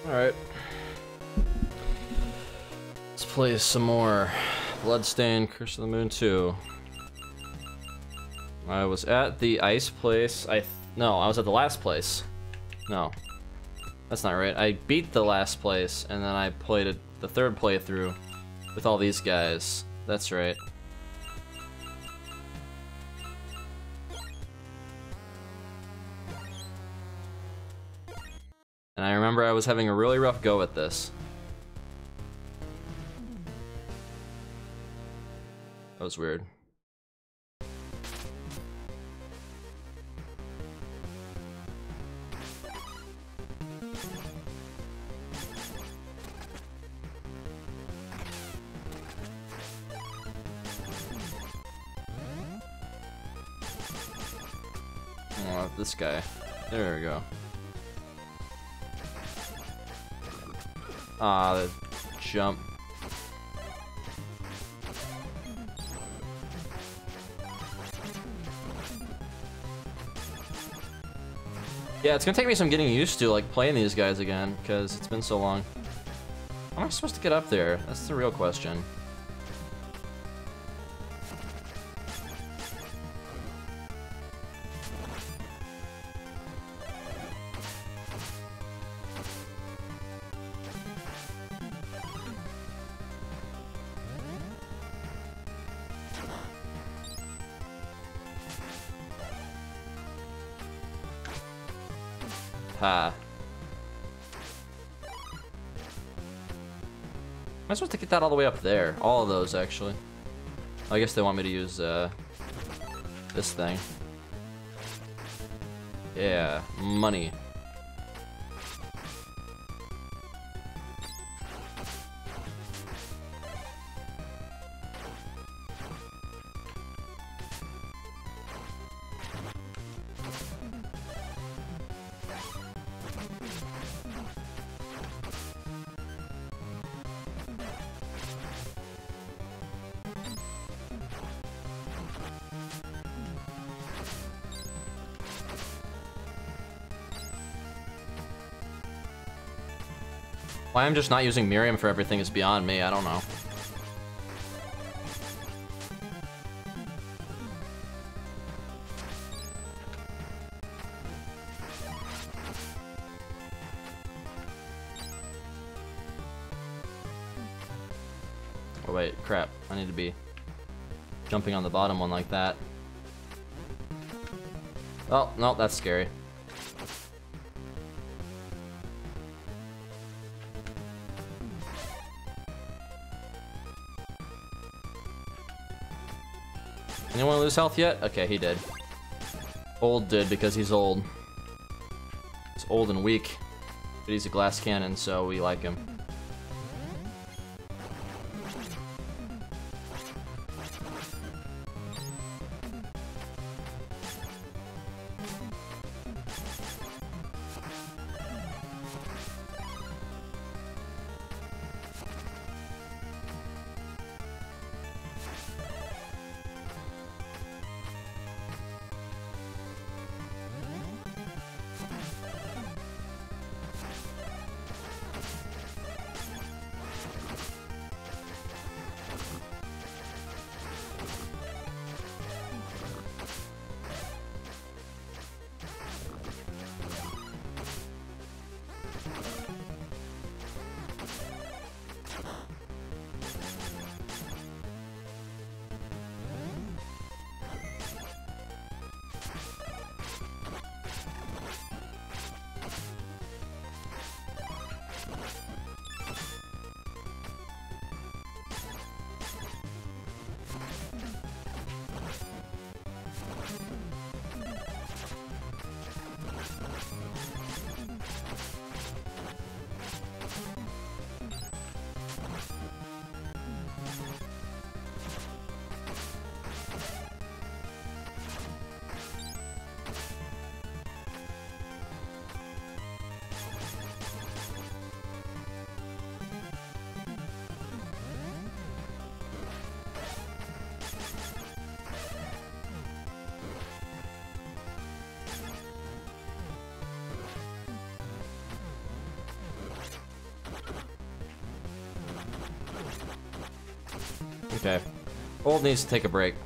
Alright. Let's play some more Bloodstained Curse of the Moon 2. I was at the ice place. No, I was at the last place. No. That's not right. I beat the last place, and then I played it, the third playthrough with all these guys. That's right. And I remember I was having a really rough go at this. That was weird. Oh, this guy. There we go. Ah, the jump. Yeah, it's gonna take me some getting used to, like, playing these guys again, because it's been so long. How am I supposed to get up there? That's the real question. Ha. Am I supposed to get that all the way up there? All of those, actually. I guess they want me to use, this thing. Yeah, money. Why I'm just not using Miriam for everything is beyond me, I don't know. Oh wait, crap. I need to be jumping on the bottom one like that. Oh, no, that's scary. Anyone lose health yet? Okay, he did. Old did because he's old. He's old and weak. But he's a glass cannon, so we like him. Okay. Old needs to take a break.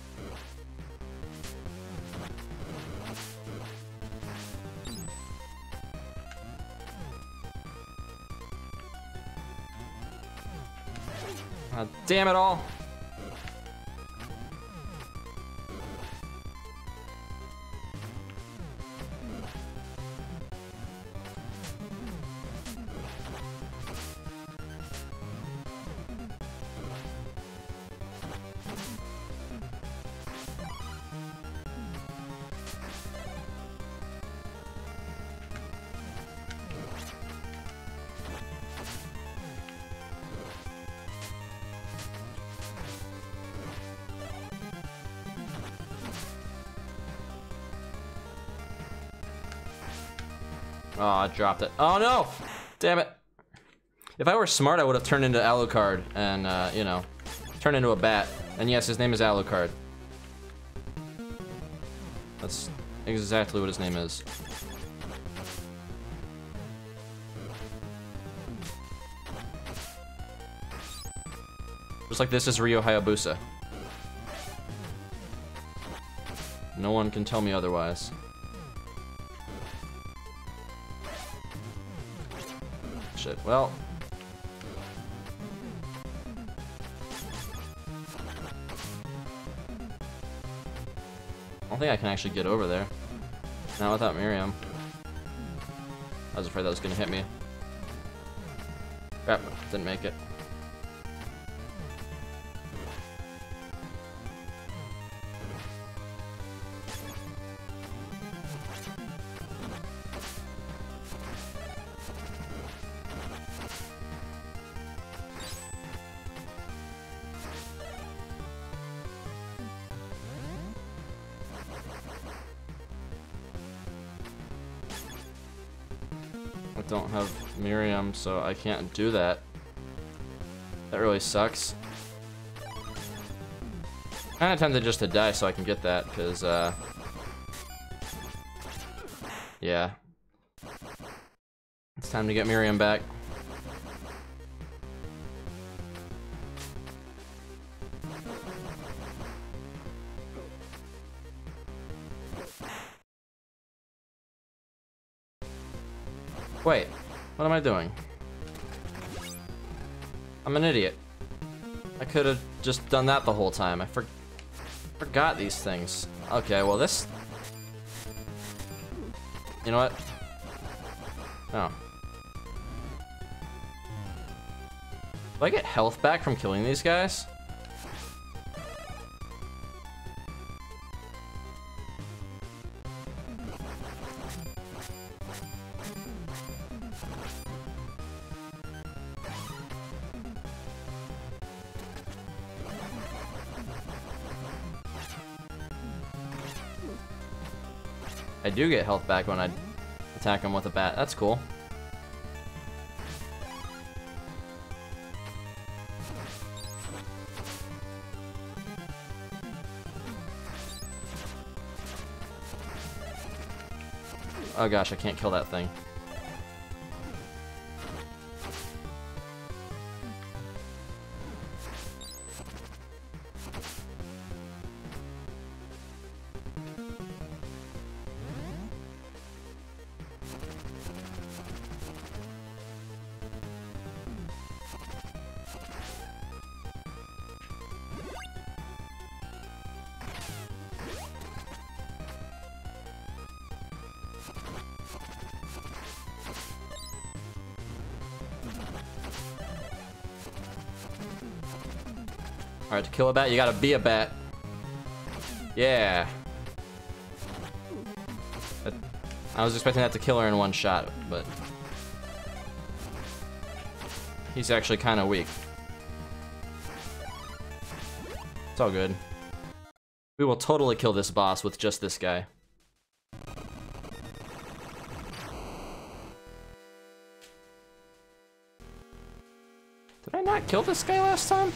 Damn it all. Oh, I dropped it. Oh no! Damn it. If I were smart, I would have turned into Alucard and, you know, turned into a bat. And yes, his name is Alucard. That's exactly what his name is. Just like this is Ryo Hayabusa. No one can tell me otherwise. Shit, well. I don't think I can actually get over there. Not without Miriam. I was afraid that was gonna hit me. Crap, didn't make it. I don't have Miriam, so I can't do that. That really sucks. Kinda tempted just to die so I can get that, because, yeah. It's time to get Miriam back. Wait, what am I doing? I'm an idiot. I could have just done that the whole time. I forgot these things. Okay, well this... You know what? Oh. Do I get health back from killing these guys? I do get health back when I attack him with a bat. That's cool. Oh gosh, I can't kill that thing. Alright, to kill a bat, you gotta be a bat. Yeah. I was expecting that to kill her in one shot, but... he's actually kind of weak. It's all good. We will totally kill this boss with just this guy. Did I not kill this guy last time?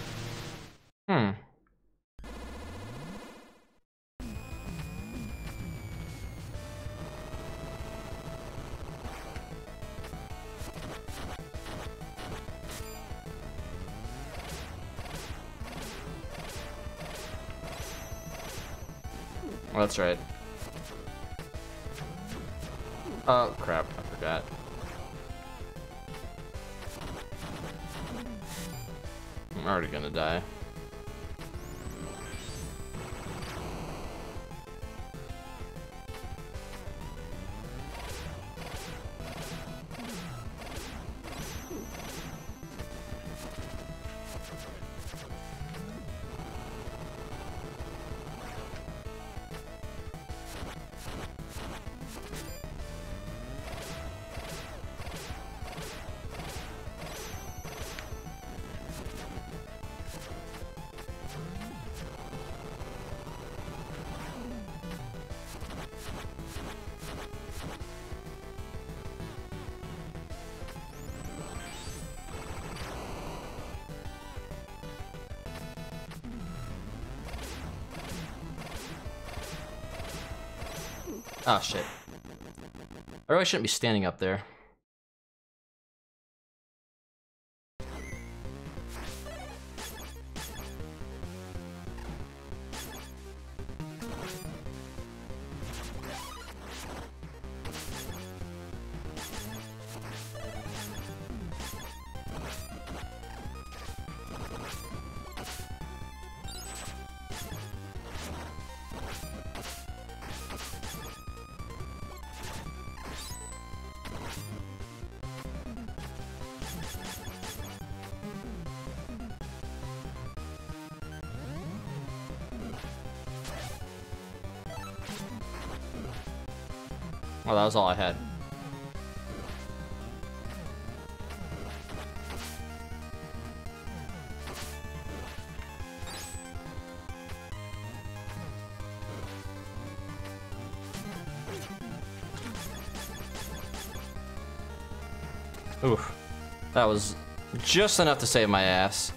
Oh, that's right. Oh, crap. I forgot. I'm already gonna die. Oh, shit. I really shouldn't be standing up there. Oh, that was all I had. Oof. That was just enough to save my ass.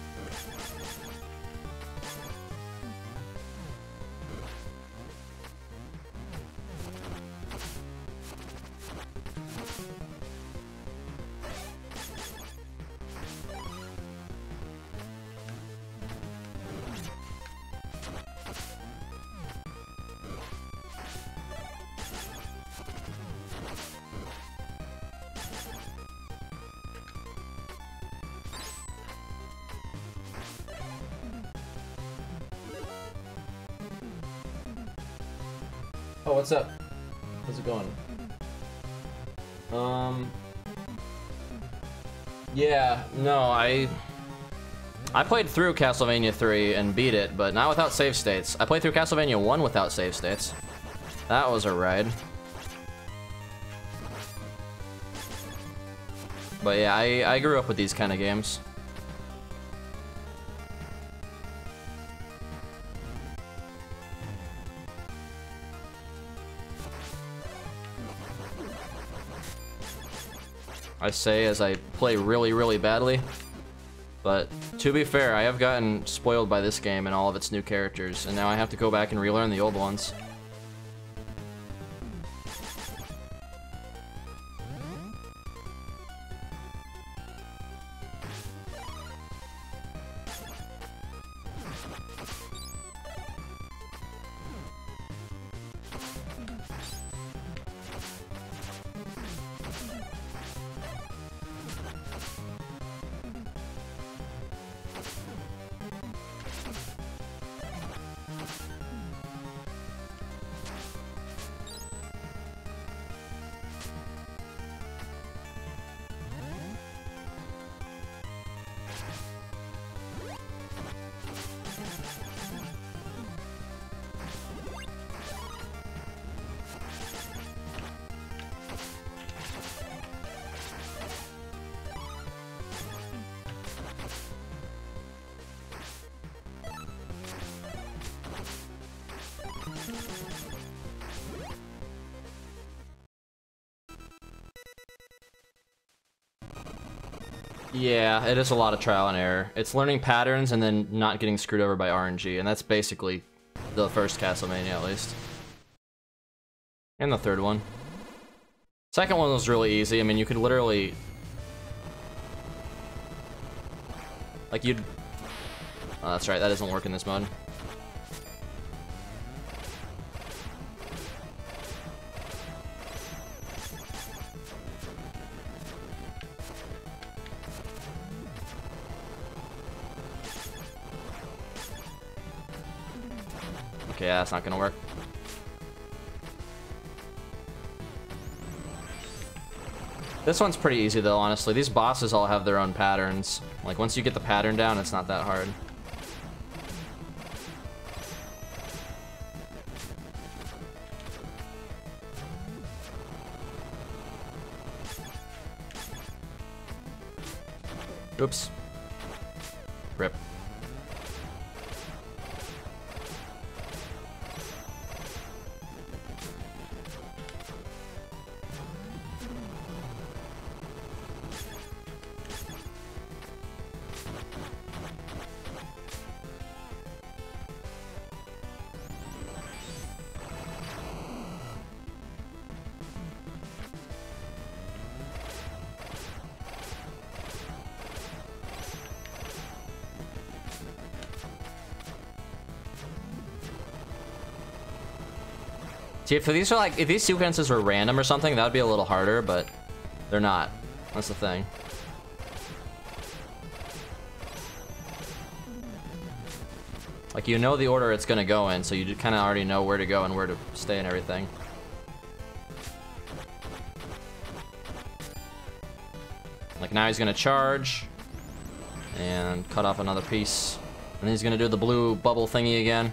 Oh, what's up? How's it going? Yeah, no, I played through Castlevania 3 and beat it, but not without save states. I played through Castlevania 1 without save states. That was a ride. But yeah, I grew up with these kind of games. I say as I play really, really badly. But to be fair, I have gotten spoiled by this game and all of its new characters, and now I have to go back and relearn the old ones. Yeah, it is a lot of trial and error. It's learning patterns and then not getting screwed over by RNG, and that's basically the first Castlevania, at least. And the third one. Second one was really easy. I mean, you could literally... like, you'd... oh, that's right, that doesn't work in this mode. Okay, yeah, that's not gonna work. This one's pretty easy though, honestly. These bosses all have their own patterns. Like, once you get the pattern down, it's not that hard. Oops. Rip. See, if these are like, if these sequences were random or something, that would be a little harder, but they're not. That's the thing. Like, you know the order it's gonna go in, so you kind of already know where to go and where to stay and everything. Like, now he's gonna charge and cut off another piece. And then he's gonna do the blue bubble thingy again.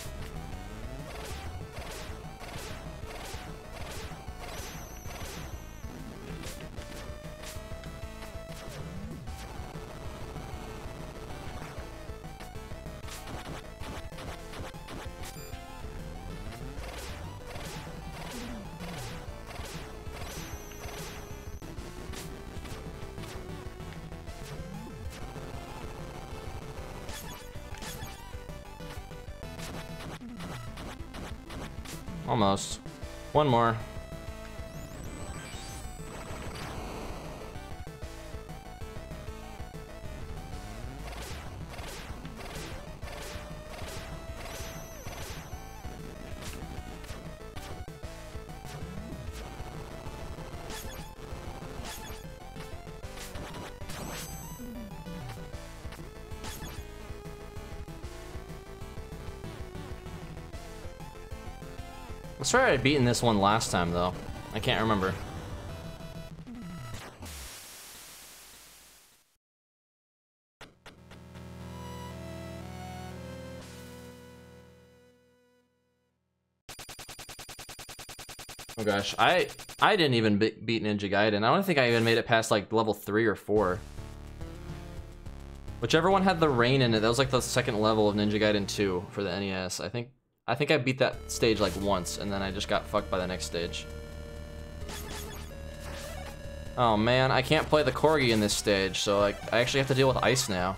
Almost. One more. I swear I'd beaten this one last time, though. I can't remember. Oh gosh, I didn't even beat Ninja Gaiden. I don't think I even made it past like level 3 or 4. Whichever one had the rain in it, that was like the second level of Ninja Gaiden 2 for the NES. I think I beat that stage like once, and then I just got fucked by the next stage. Oh man, I can't play the Corgi in this stage, so like I actually have to deal with ice now.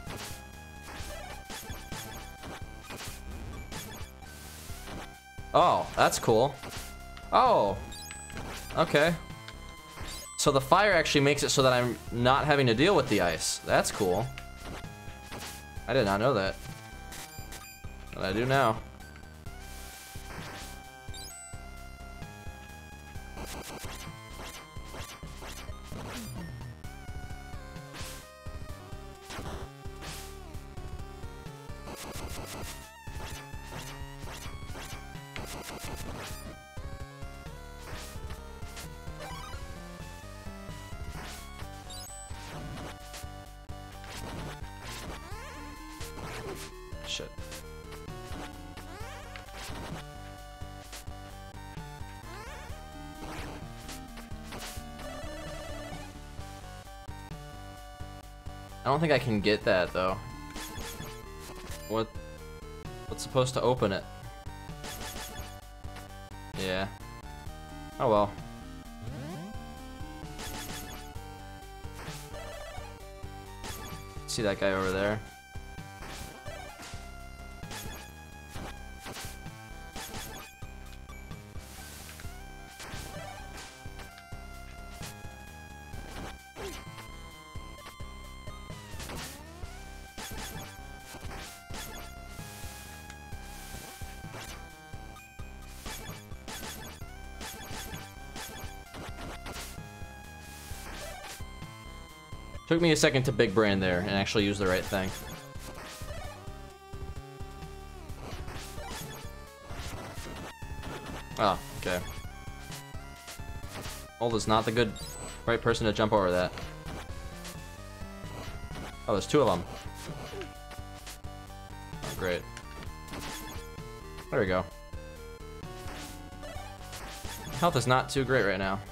Oh, that's cool. Oh, okay. So the fire actually makes it so that I'm not having to deal with the ice. That's cool. I did not know that. But I do now. Shit. I don't think I can get that though. What's supposed to open it? Yeah. Oh well. See that guy over there? Took me a second to big brain there and actually use the right thing. Oh, okay. Old is not the right person to jump over that. Oh, there's two of them. Oh, great. There we go. Health is not too great right now.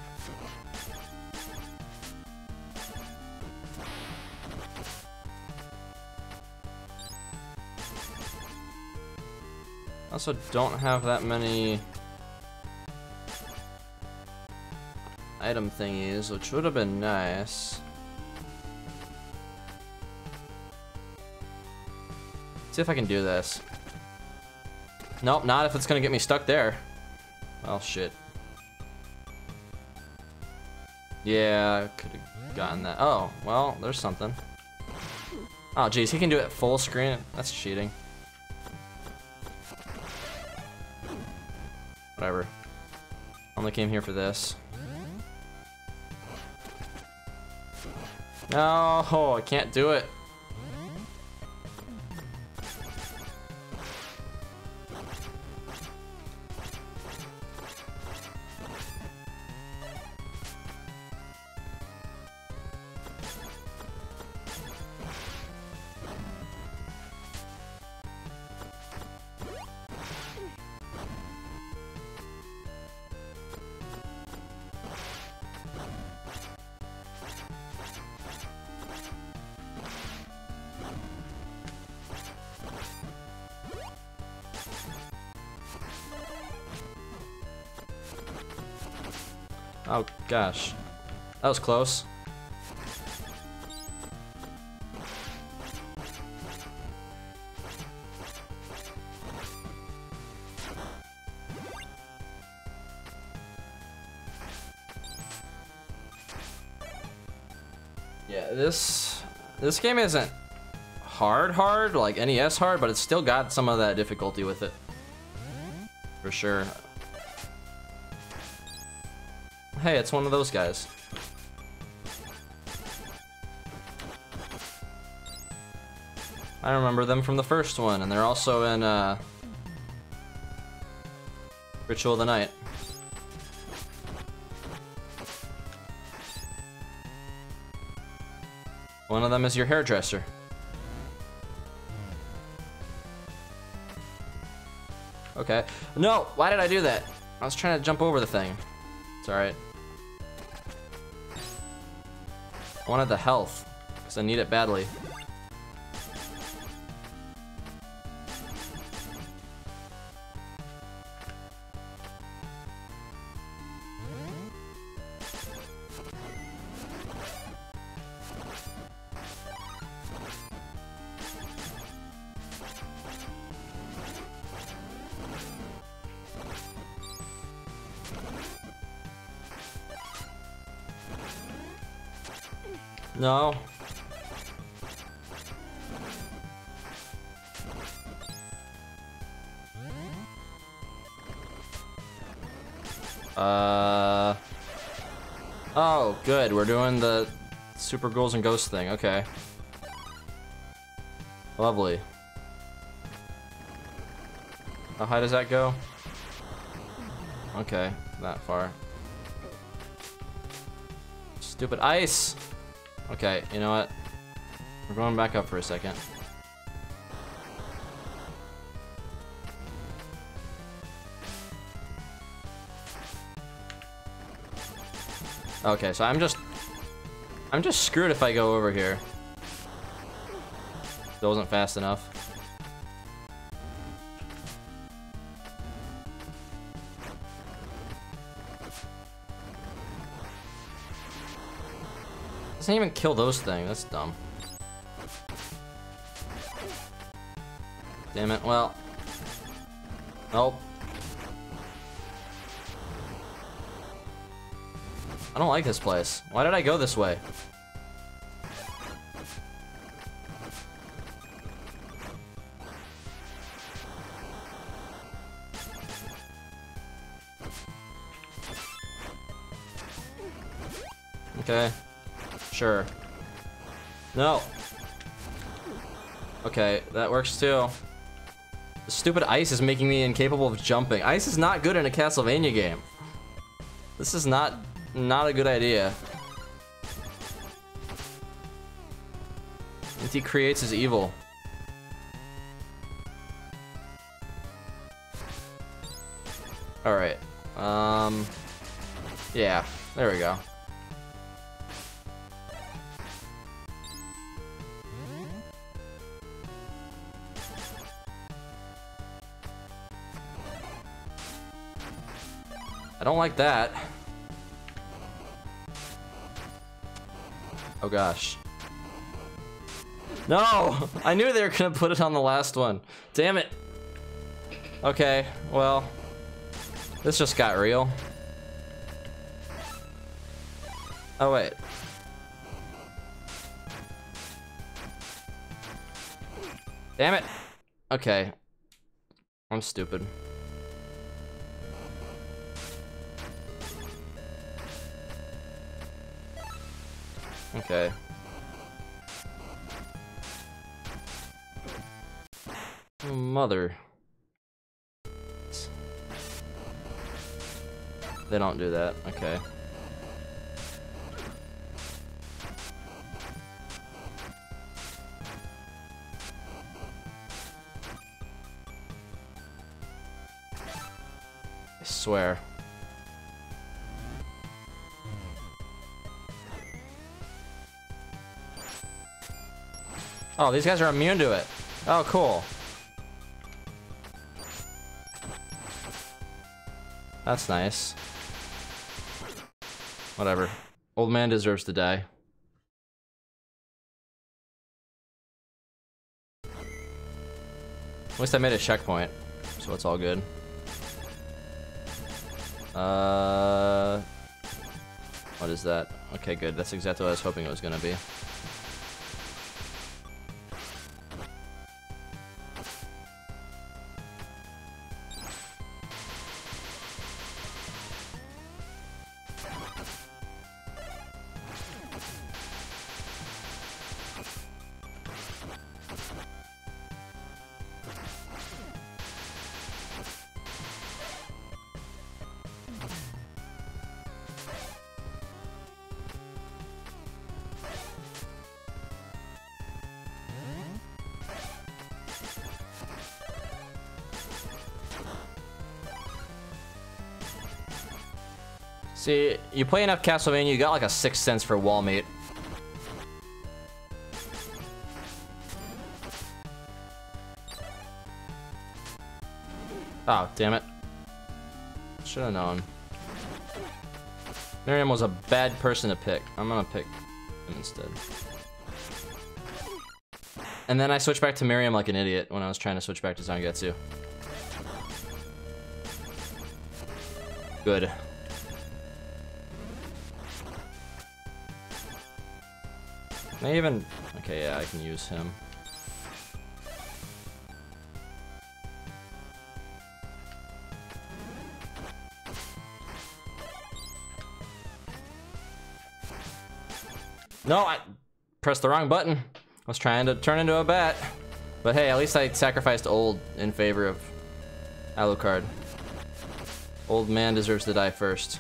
Also don't have that many item thingies, which would have been nice. Let's see if I can do this. Nope, not if it's gonna get me stuck there. Oh shit. Yeah, could have gotten that. Oh, well, there's something. Oh geez, he can do it full screen. That's cheating. Whatever. Only came here for this. No, oh, I can't do it. Oh gosh, that was close. Yeah, this game isn't hard like NES hard, but it's still got some of that difficulty with it, for sure. Hey, it's one of those guys. I remember them from the first one, and they're also in Ritual of the Night. One of them is your hairdresser. Okay. No! Why did I do that? I was trying to jump over the thing. It's alright. I wanted the health, because I need it badly. No. Oh, good. We're doing the Super Ghouls and Ghosts thing. Okay. Lovely. How high does that go? Okay, that far. Stupid ice! Okay, you know what? We're going back up for a second. Okay, so I'm just screwed if I go over here. That wasn't fast enough. Doesn't even kill those things. That's dumb. Damn it. Well. Nope. I don't like this place. Why did I go this way? Okay. Sure. No. Okay, that works too. Stupid ice is making me incapable of jumping. Ice is not good in a Castlevania game. This is not a good idea. What he creates is evil. Alright. Yeah, there we go. I don't like that. Oh gosh. No! I knew they were gonna put it on the last one. Damn it. Okay, well. This just got real. Oh wait. Damn it. Okay. I'm stupid. Okay. Mother. They don't do that. Okay. I swear. Oh, these guys are immune to it. Oh, cool. That's nice. Whatever. Old man deserves to die. At least I made a checkpoint, so it's all good. What is that? Okay, good. That's exactly what I was hoping it was gonna be. See, you play enough Castlevania, you got like a sixth sense for wall mate. Oh, damn it. Should have known. Miriam was a bad person to pick. I'm gonna pick him instead. And then I switched back to Miriam like an idiot when I was trying to switch back to Zangetsu. Good. Can I even... Okay, yeah, I can use him. No, I pressed the wrong button. I was trying to turn into a bat. But hey, at least I sacrificed Old in favor of Alucard. Old man deserves to die first.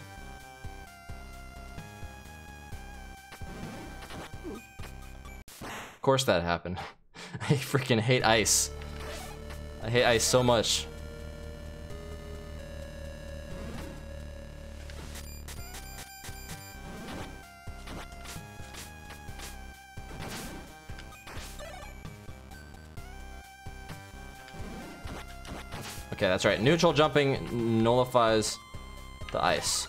Of course that happened. I freaking hate ice. I hate ice so much. Okay, that's right. Neutral jumping nullifies the ice.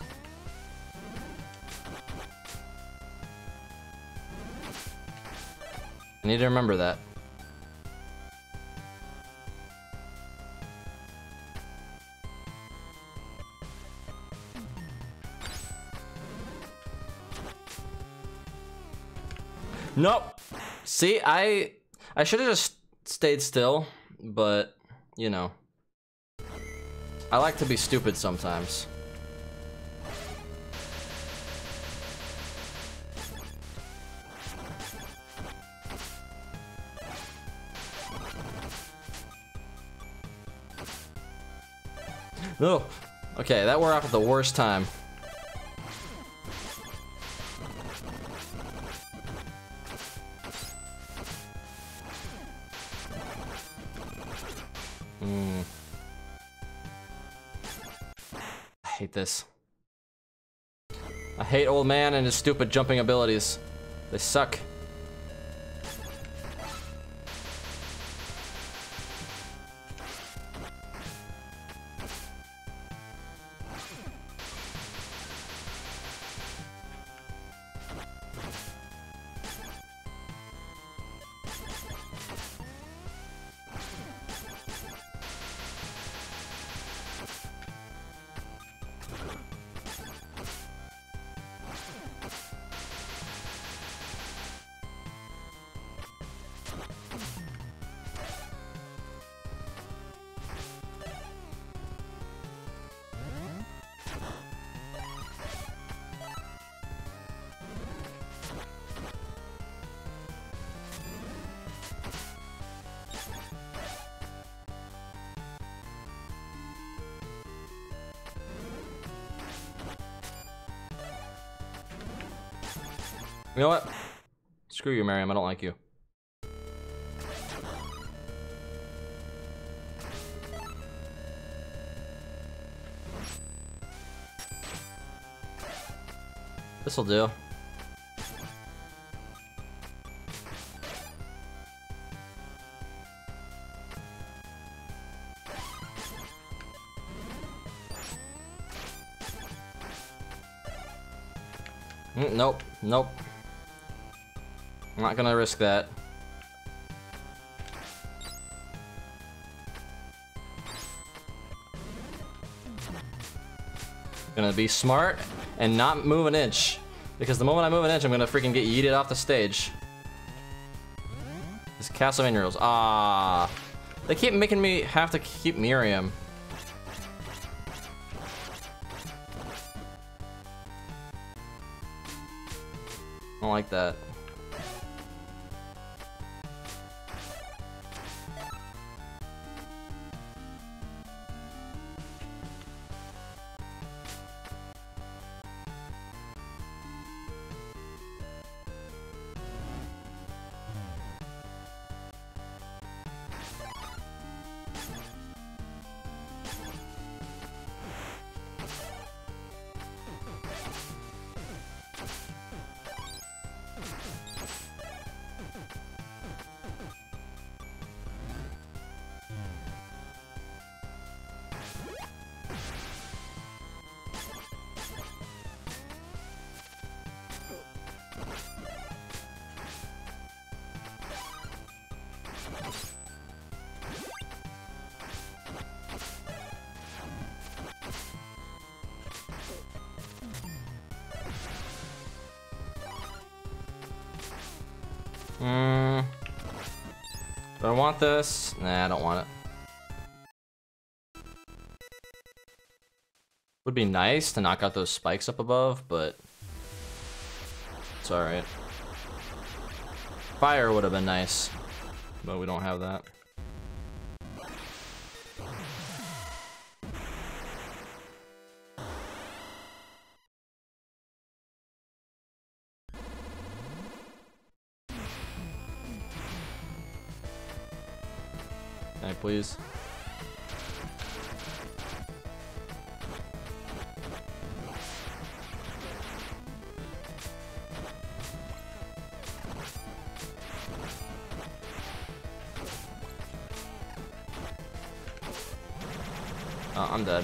I need to remember that. Nope. See, I should have just stayed still, but you know. I like to be stupid sometimes. No. Okay, that wore off at the worst time. I hate this. I hate old man and his stupid jumping abilities. They suck. You know what? Screw you, Miriam. I don't like you. This'll do. Nope. Nope. I'm not gonna risk that. Gonna be smart and not move an inch. Because the moment I move an inch, I'm gonna freaking get yeeted off the stage. This Castlevania rules. Ah. They keep making me have to keep Miriam. I don't like that. Do I want this? Nah, I don't want it. Would be nice to knock out those spikes up above, but it's alright. Fire would have been nice, but we don't have that. Can I please? Oh, I'm dead.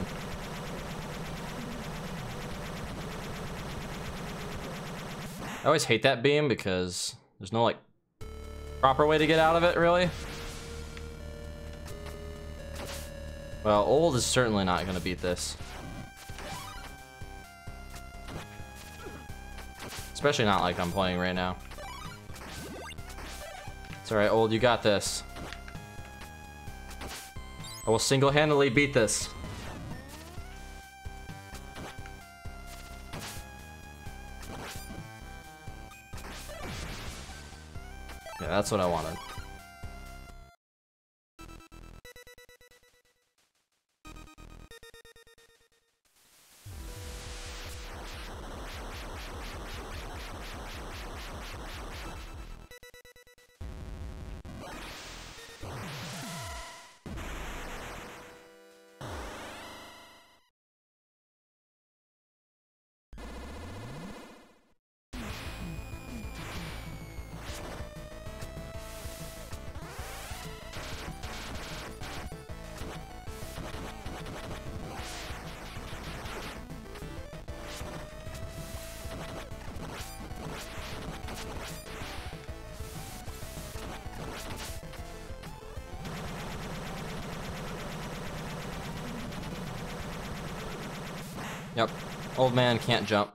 I always hate that beam because there's no like proper way to get out of it, really. Well, old is certainly not gonna beat this. Especially not like I'm playing right now. It's alright, old, you got this. I will single-handedly beat this. Yeah, that's what I wanted. Yep. Old man can't jump.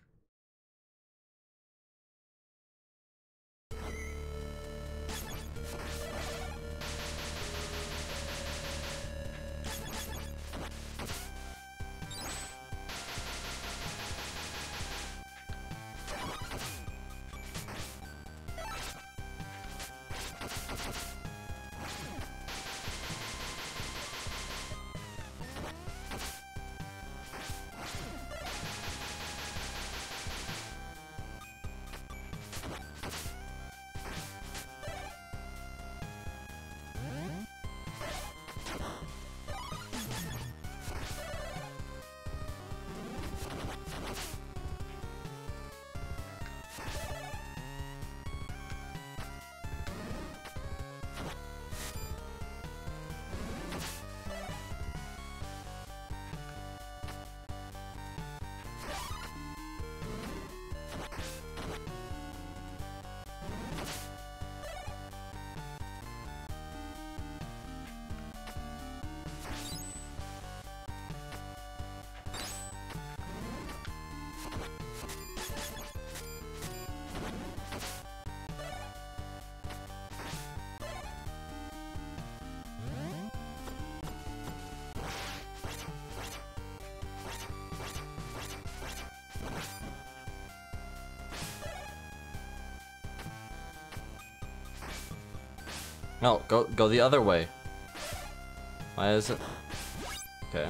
No, go the other way. Why is it? Okay.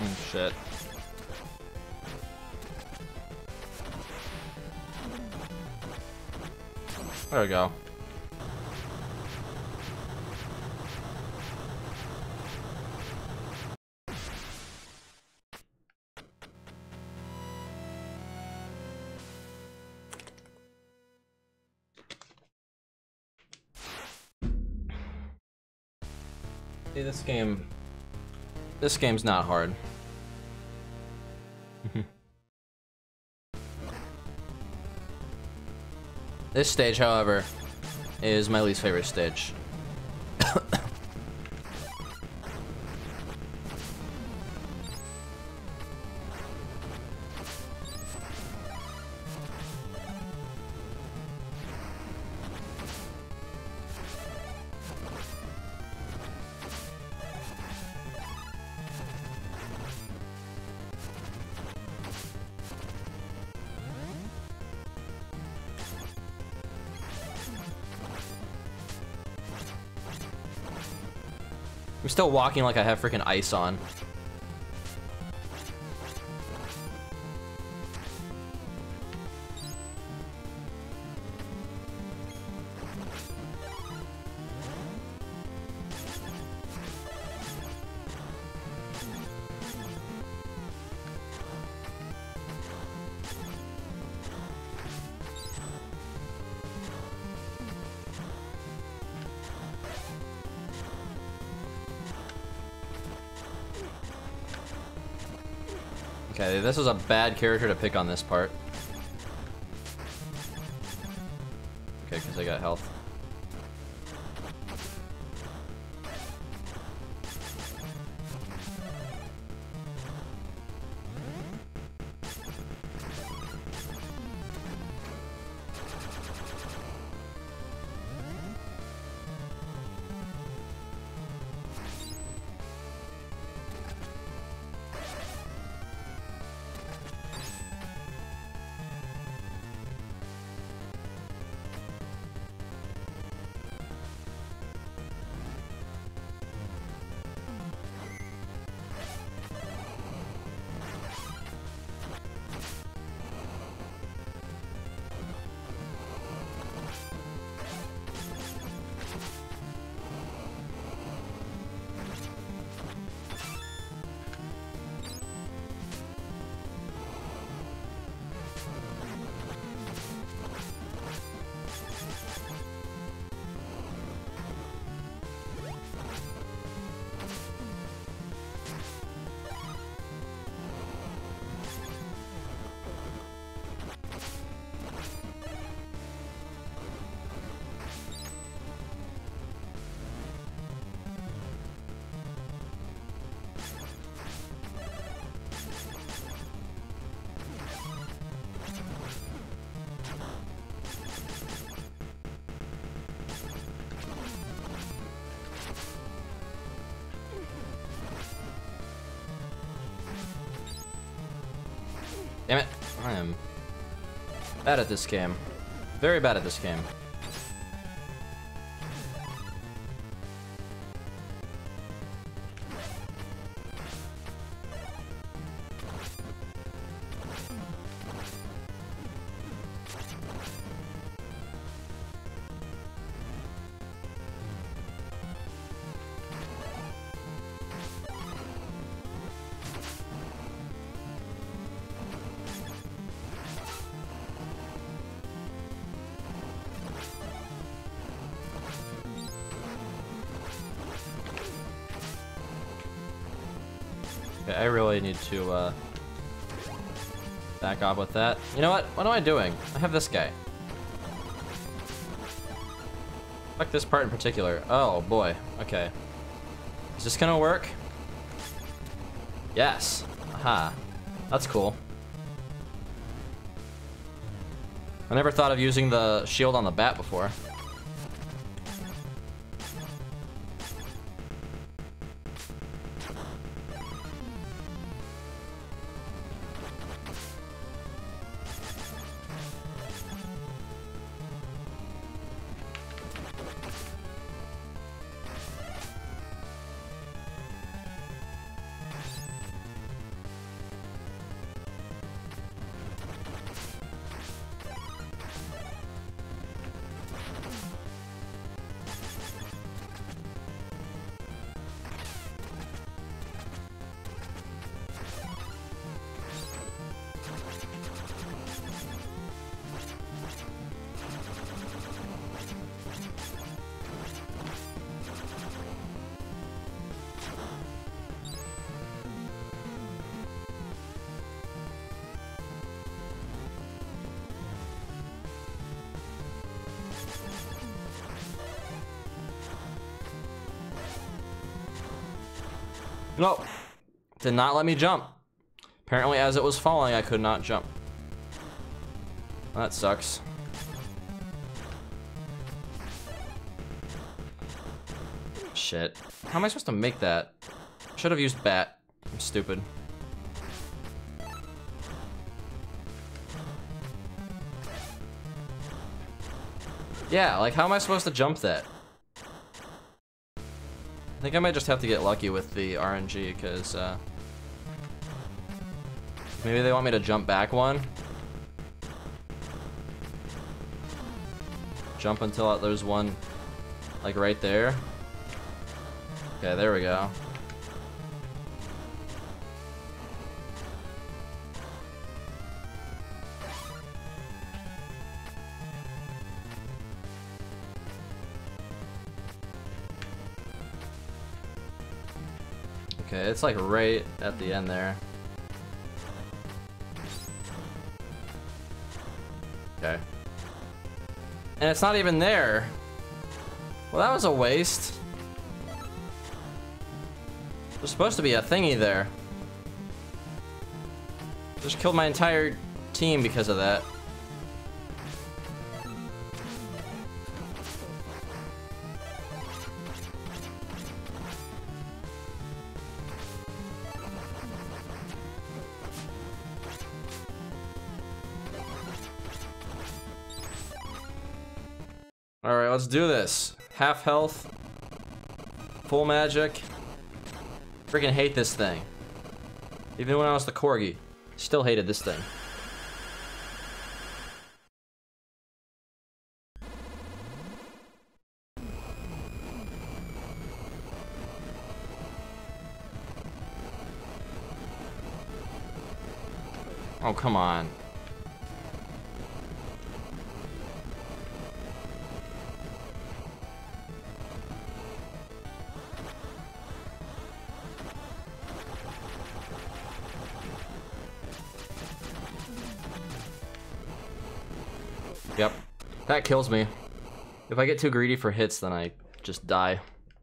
Shit. There we go. See, this game's not hard. This stage, however, is my least favorite stage. I'm still walking like I have freaking ice on. Okay, this was a bad character to pick on this part. Okay, because I got health. Damn it. I am bad at this game. Very bad at this game. Okay, I really need to back off with that. You know what? What am I doing? I have this guy. Fuck this part in particular. Oh boy. Okay. Is this gonna work? Yes. Aha. That's cool. I never thought of using the shield on the bat before. No! Did not let me jump. Apparently, as it was falling, I could not jump. Well, that sucks. Shit. How am I supposed to make that? Should have used bat. I'm stupid. Yeah, like, how am I supposed to jump that? I think I might just have to get lucky with the RNG, because, maybe they want me to jump back one. Jump until there's one, like, right there. Okay, there we go. Okay, it's like right at the end there. Okay. And it's not even there. Well, that was a waste. There's supposed to be a thingy there. Just killed my entire team because of that. Alright, let's do this. Half health. Full magic. Freaking hate this thing. Even when I was the corgi, still hated this thing. Oh, come on. Yep, that kills me. If I get too greedy for hits, then I just die.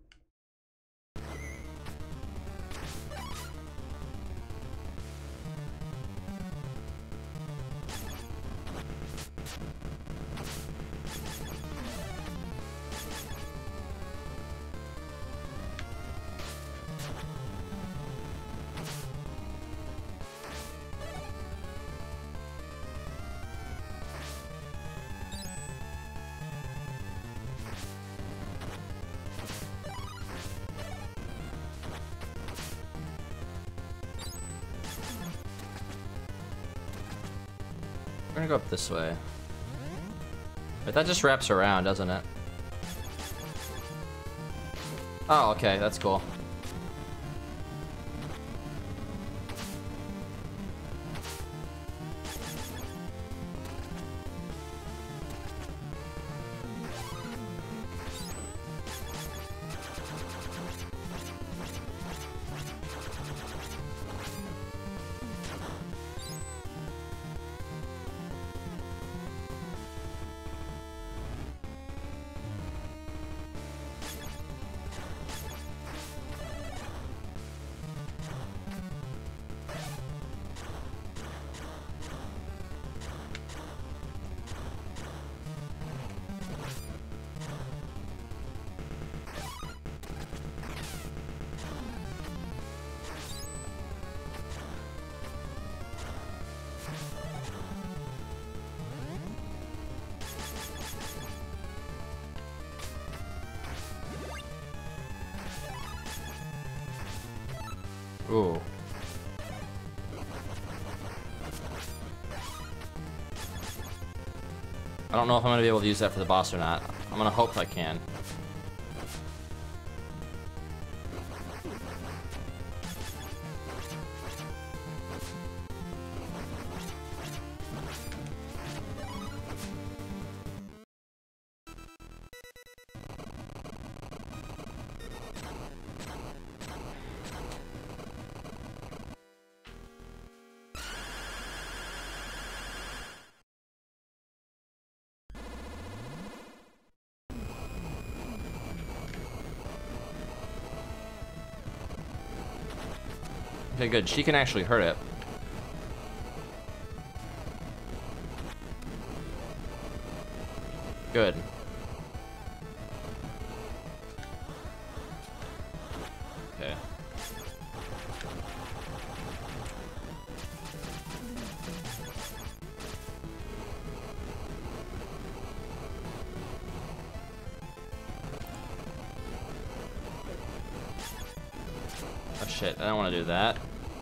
We're gonna go up this way. But that just wraps around, doesn't it? Oh, okay, that's cool. Ooh. I don't know if I'm gonna be able to use that for the boss or not. I'm gonna hope I can. Okay, good. She can actually hurt it. Good. Okay. Oh shit, I don't want to do that.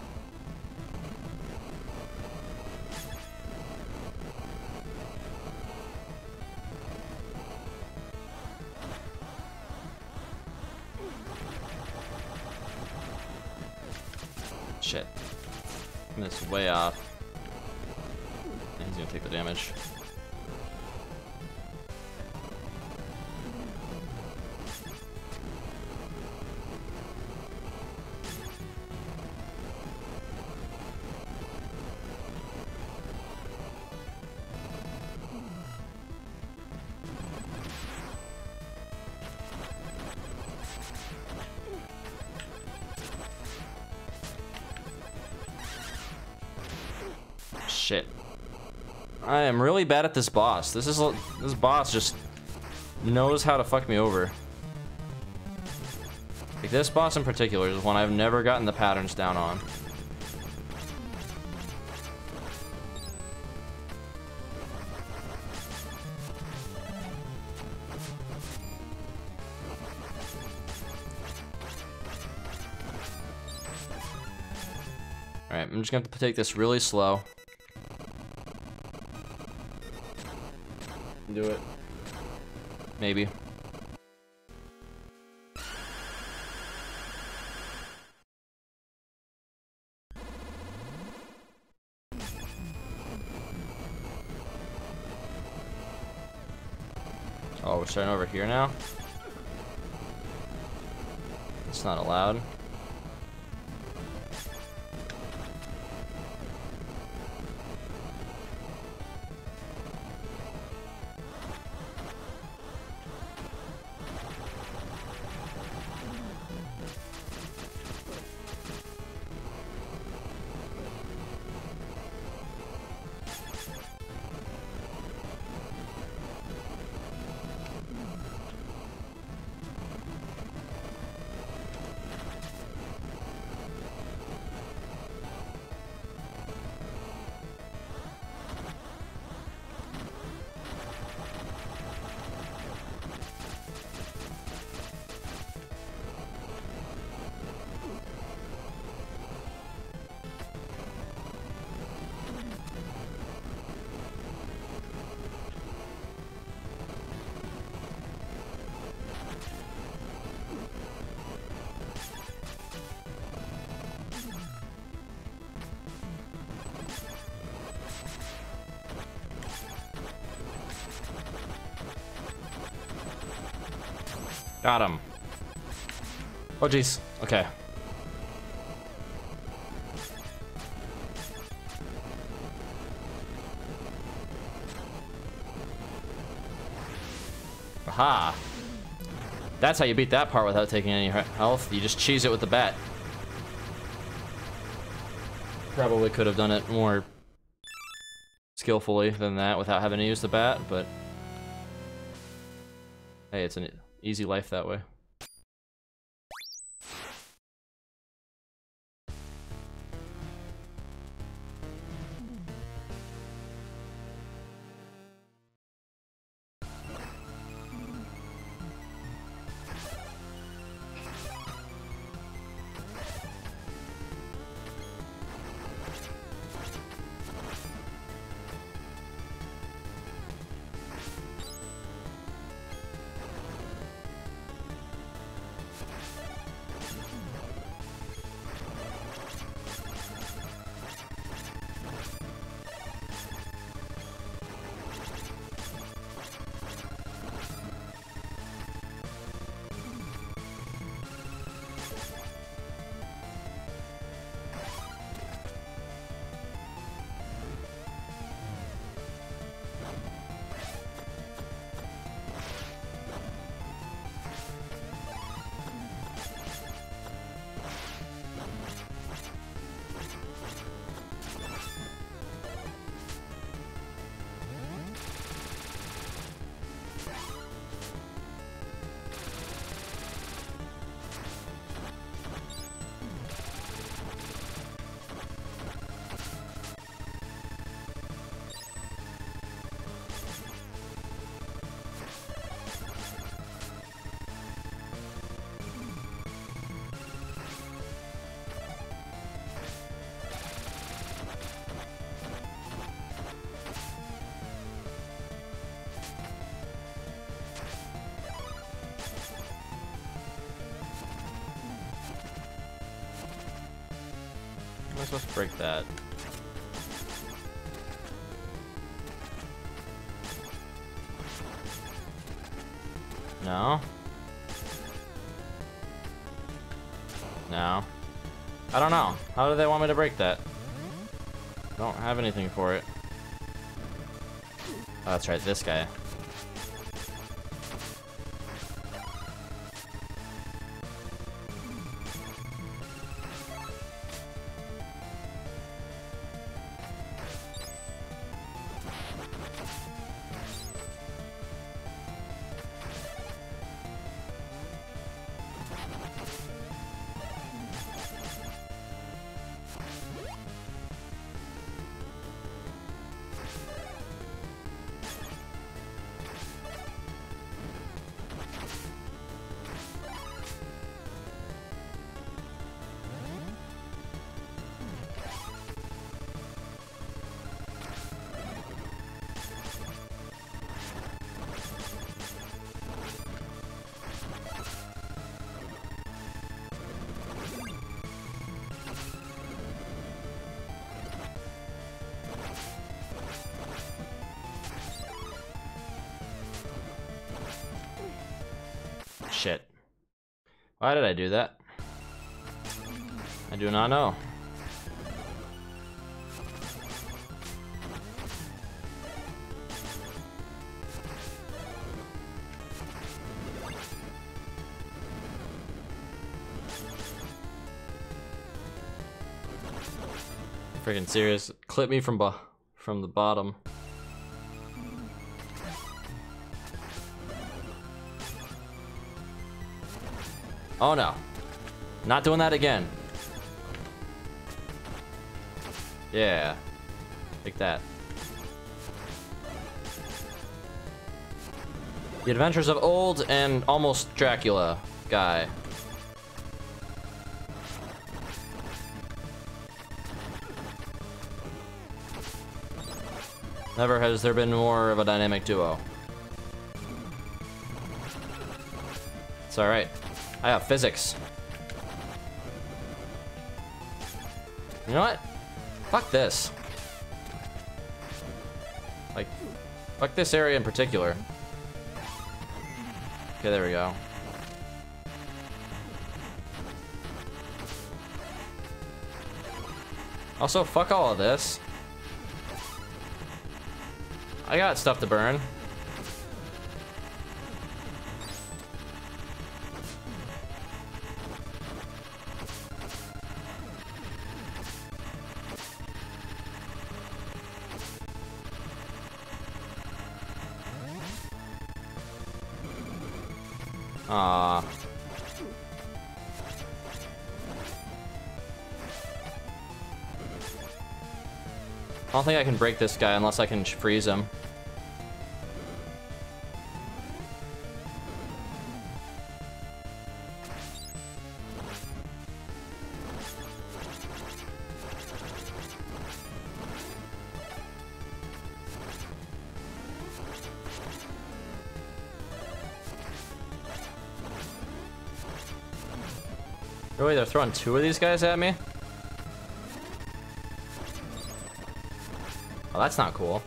Shit. This is way off. And he's gonna take the damage. Shit. I am really bad at this boss. This boss just knows how to fuck me over. Like this boss in particular is one I've never gotten the patterns down on. Alright, I'm just gonna have to take this really slow. Do it. Maybe. Oh, we're starting over here now? It's not allowed. Got him. Oh jeez. Okay. Aha. That's how you beat that part without taking any health. You just cheese it with the bat. Probably could have done it more skillfully than that without having to use the bat, but hey, it's an easy life that way. am I supposed to break that? No? No. I don't know. How do they want me to break that? Don't have anything for it. Oh, that's right, this guy. Shit. Why did I do that? I do not know. Freaking serious. Clip me from the bottom. Oh no. Not doing that again. Yeah. Take that. The Adventures of Old and Almost Dracula guy. Never has there been more of a dynamic duo. It's alright. I have physics. You know what? Fuck this. Like, fuck this area in particular. Okay, there we go. Also, fuck all of this. I got stuff to burn. Aww. I don't think I can break this guy unless I can freeze him. Really, they're throwing two of these guys at me? Oh, that's not cool.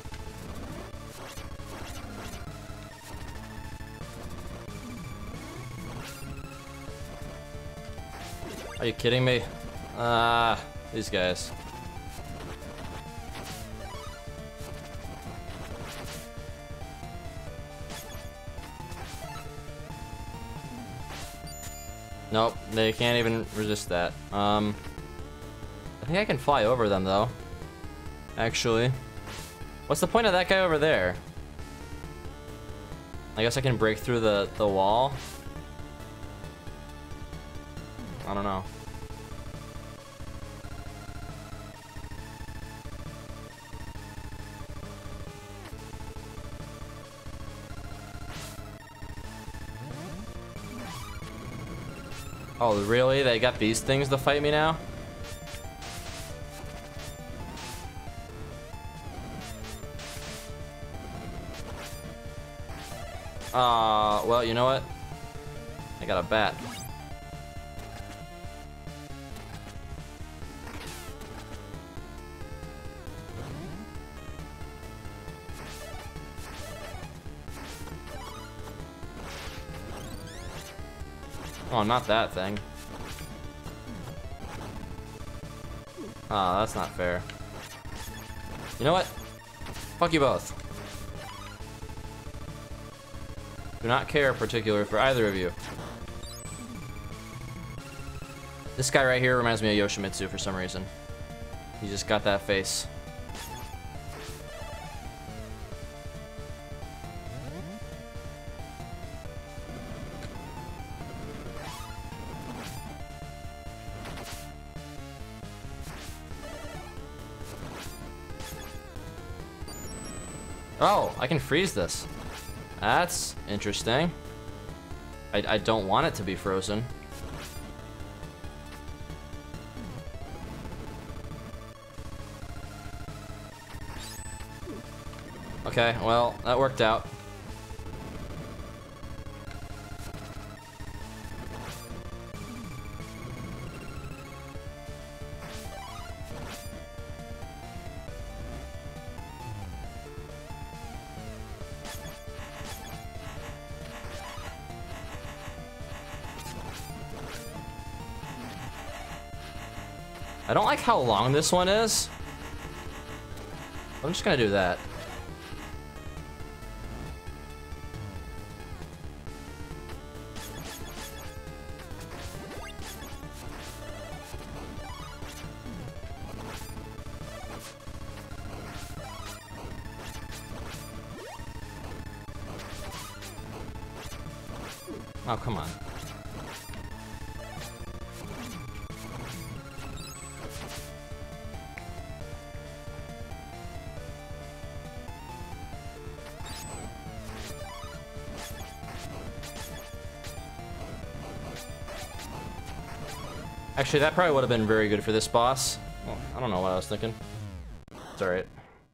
Are you kidding me? These guys. Nope, they can't even resist that. I think I can fly over them though. Actually. What's the point of that guy over there? I guess I can break through the wall. I don't know. Oh, really? They got these things to fight me now? Well, you know what? I got a bat. Oh, not that thing. Ah, that's not fair. You know what? Fuck you both. Do not care particularly for either of you. This guy right here reminds me of Yoshimitsu for some reason. He just got that face. Oh, I can freeze this. That's interesting. I don't want it to be frozen. Okay, well, that worked out. I don't like how long this one is. I'm just gonna do that. Oh, come on. Actually, that probably would have been very good for this boss. Well, I don't know what I was thinking. It's alright.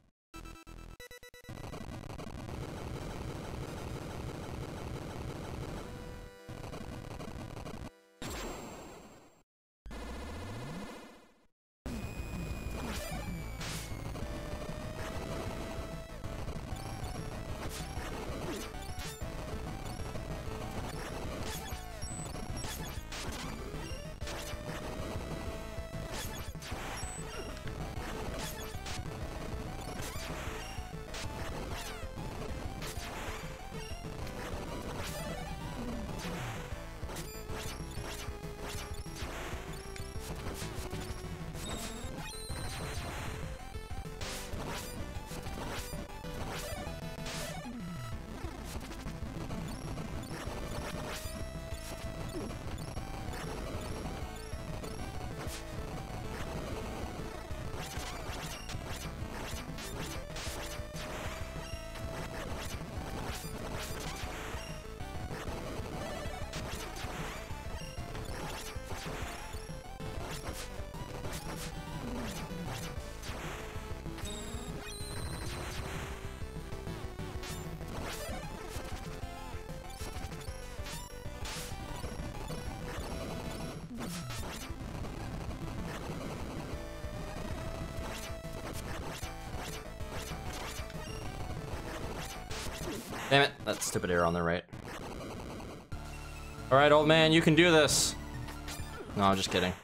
Damn it, that stupid arrow on the right. Alright, old man, you can do this. No, I'm just kidding.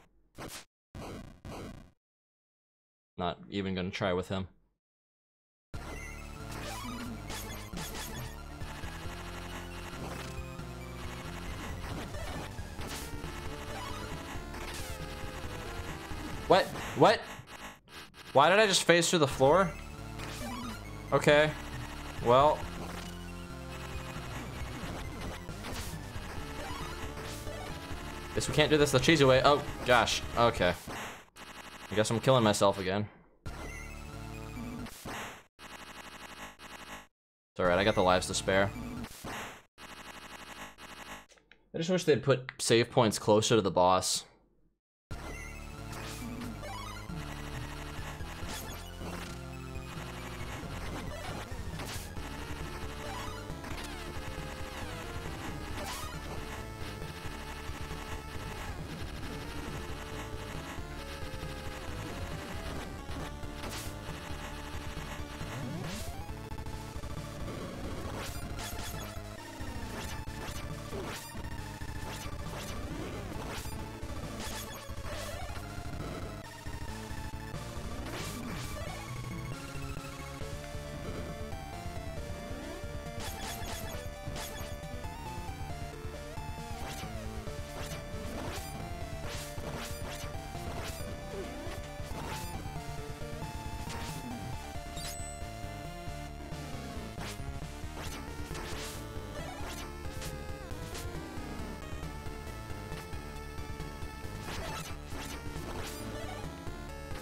Not even gonna try with him. What? What? Why did I just phase through the floor? Okay. Well. Guess we can't do this the cheesy way. Oh, gosh. Okay. I guess I'm killing myself again. It's alright, I got the lives to spare. I just wish they'd put save points closer to the boss.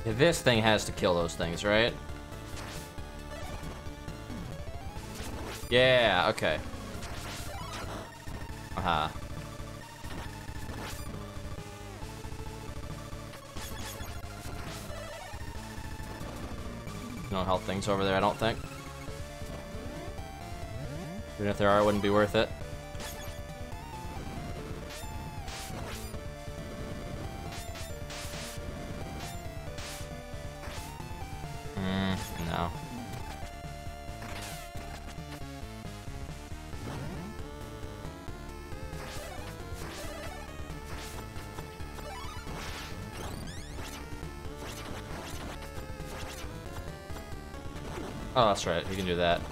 This thing has to kill those things, right? Yeah, okay. Aha. No health things over there, I don't think. Even if there are, it wouldn't be worth it. No. Oh, that's right, you can do that.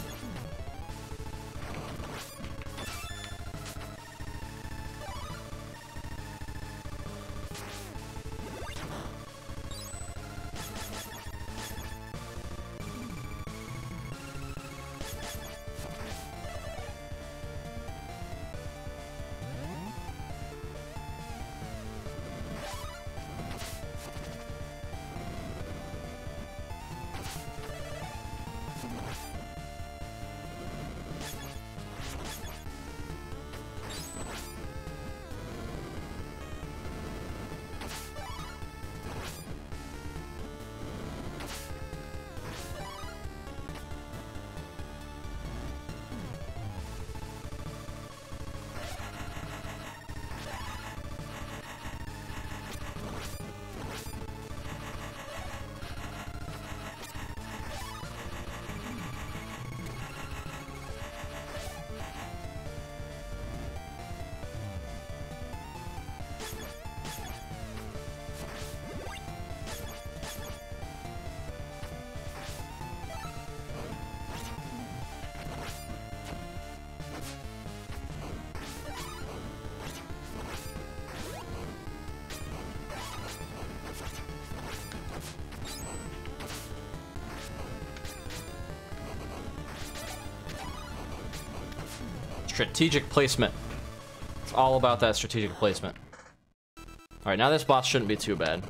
Strategic placement. It's all about that strategic placement. Alright, now this boss shouldn't be too bad.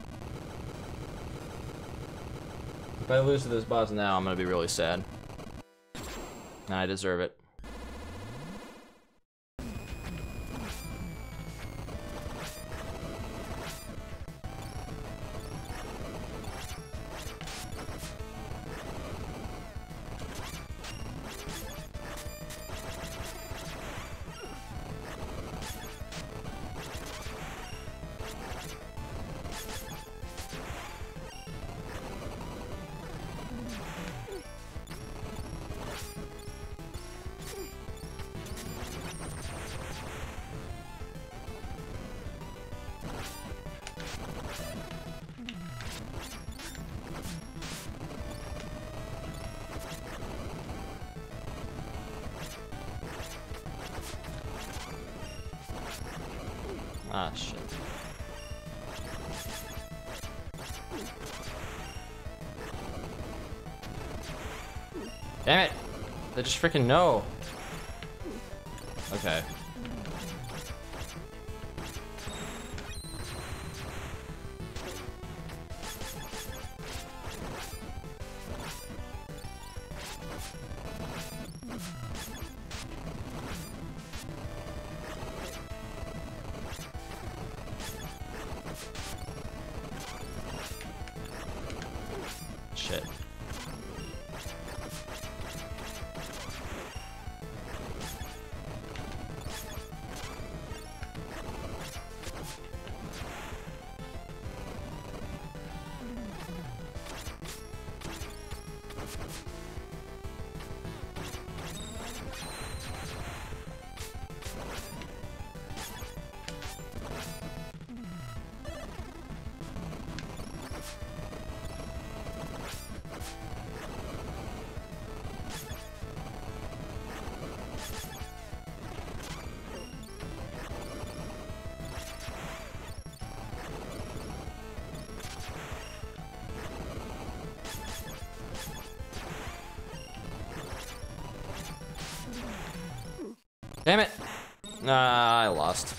If I lose to this boss now, I'm gonna be really sad. And I deserve it. Ah, shit. Damn it! They just freaking know. Okay. Shit. Damn it! Nah, I lost.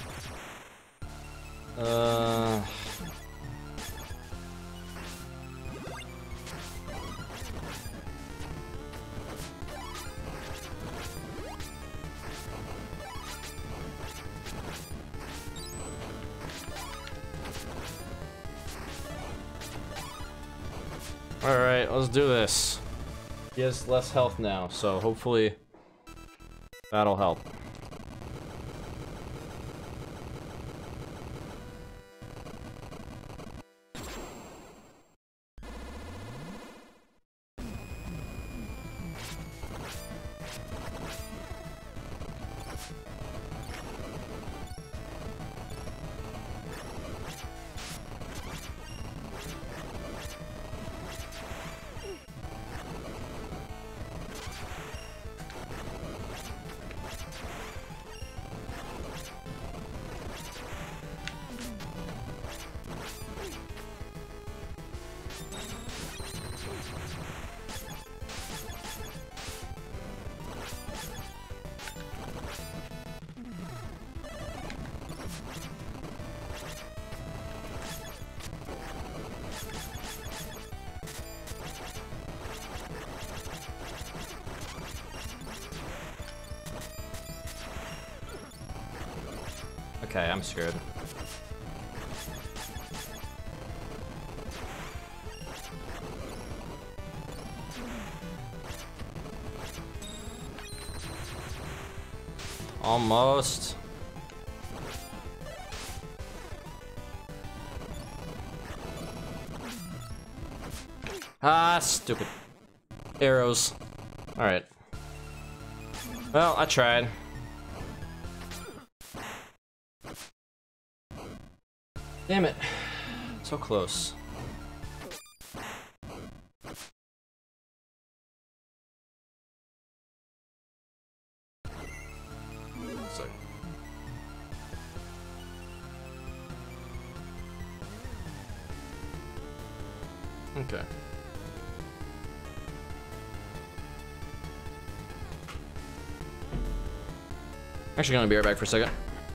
Alright, let's do this. He has less health now, so hopefully that'll help. Okay, I'm scared. Almost. Ah, stupid arrows. All right. Well, I tried. Damn it. So close. So. Okay. Actually gonna be right back for a second.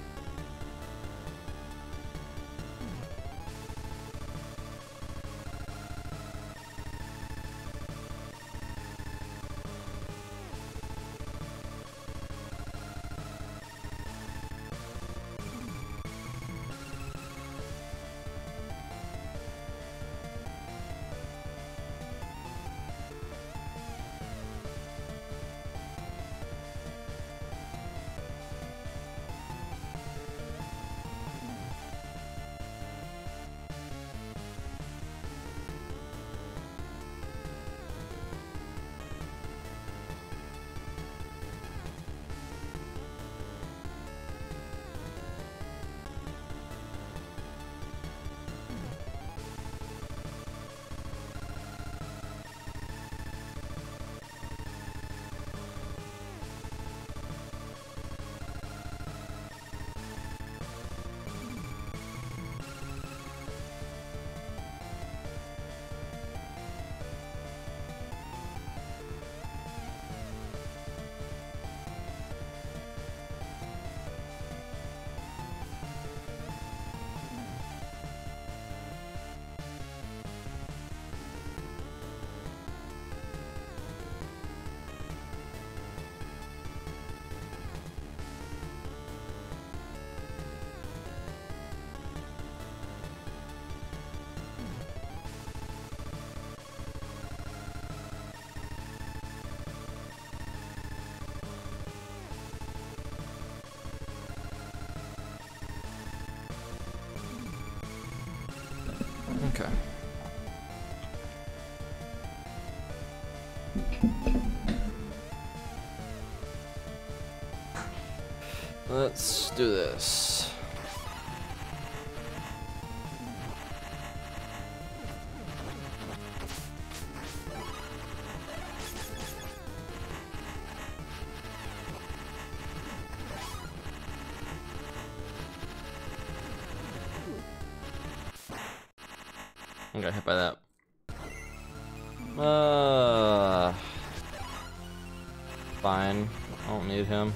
Okay. Let's do this. I got hit by that. Fine. I don't need him.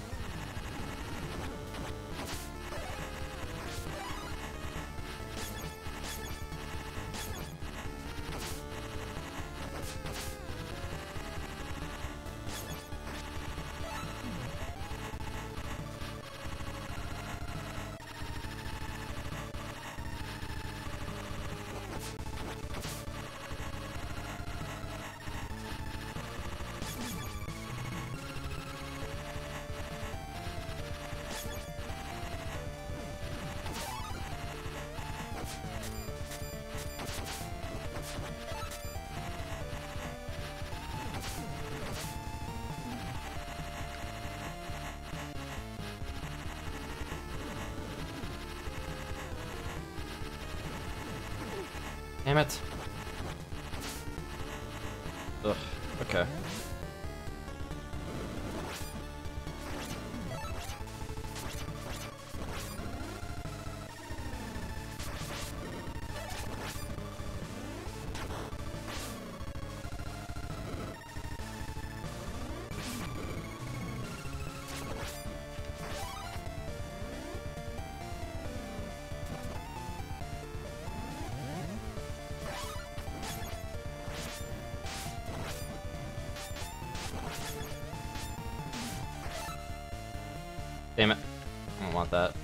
Damn it. Ugh, okay. Damn it. I don't want that.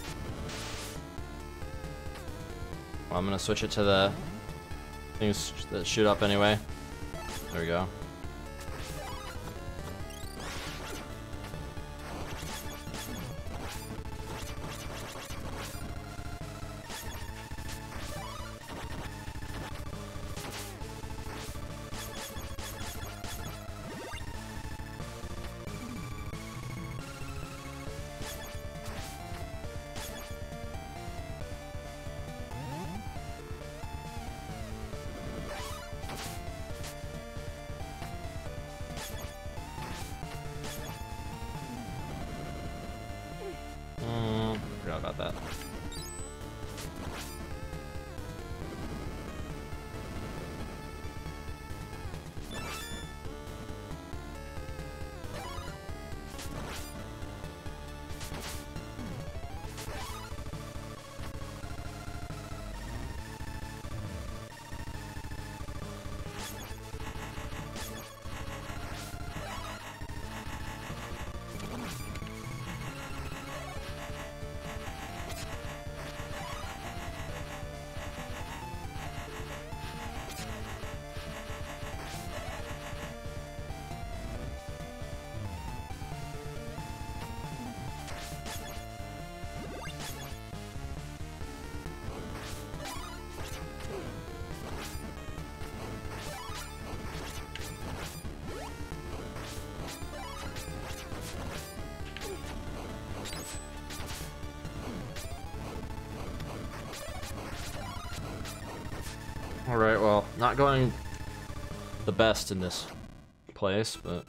Well, I'm gonna switch it to the things that shoot up anyway. There we go. Forgot about that. Alright, well, not going the best in this place, but...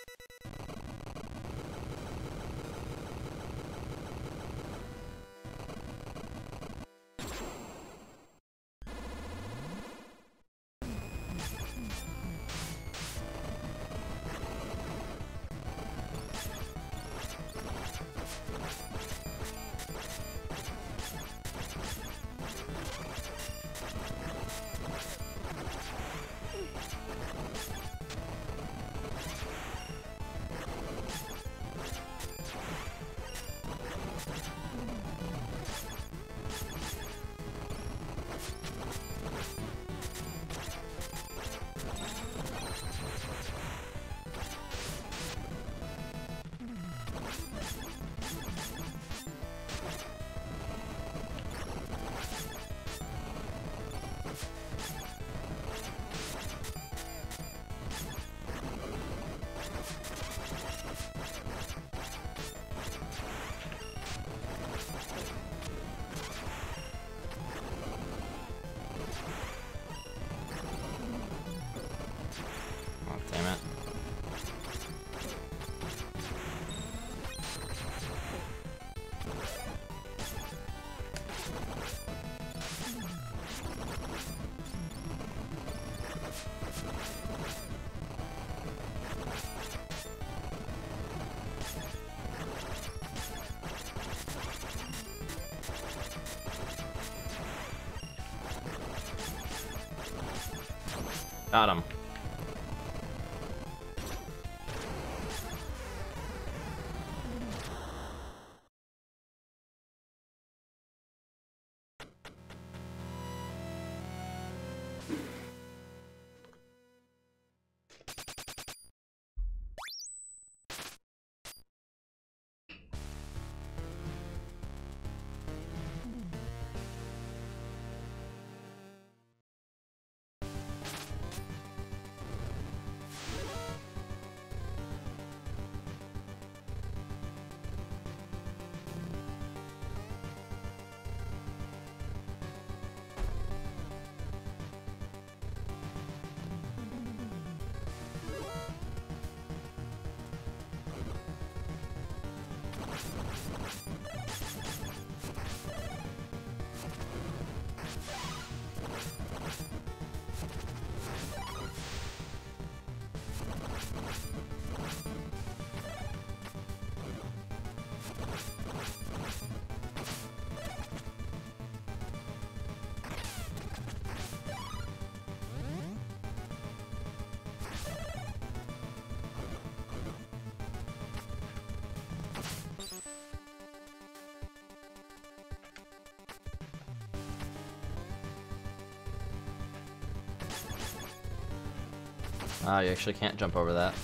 Oh, damn it. Got him. Ah, you actually can't jump over that.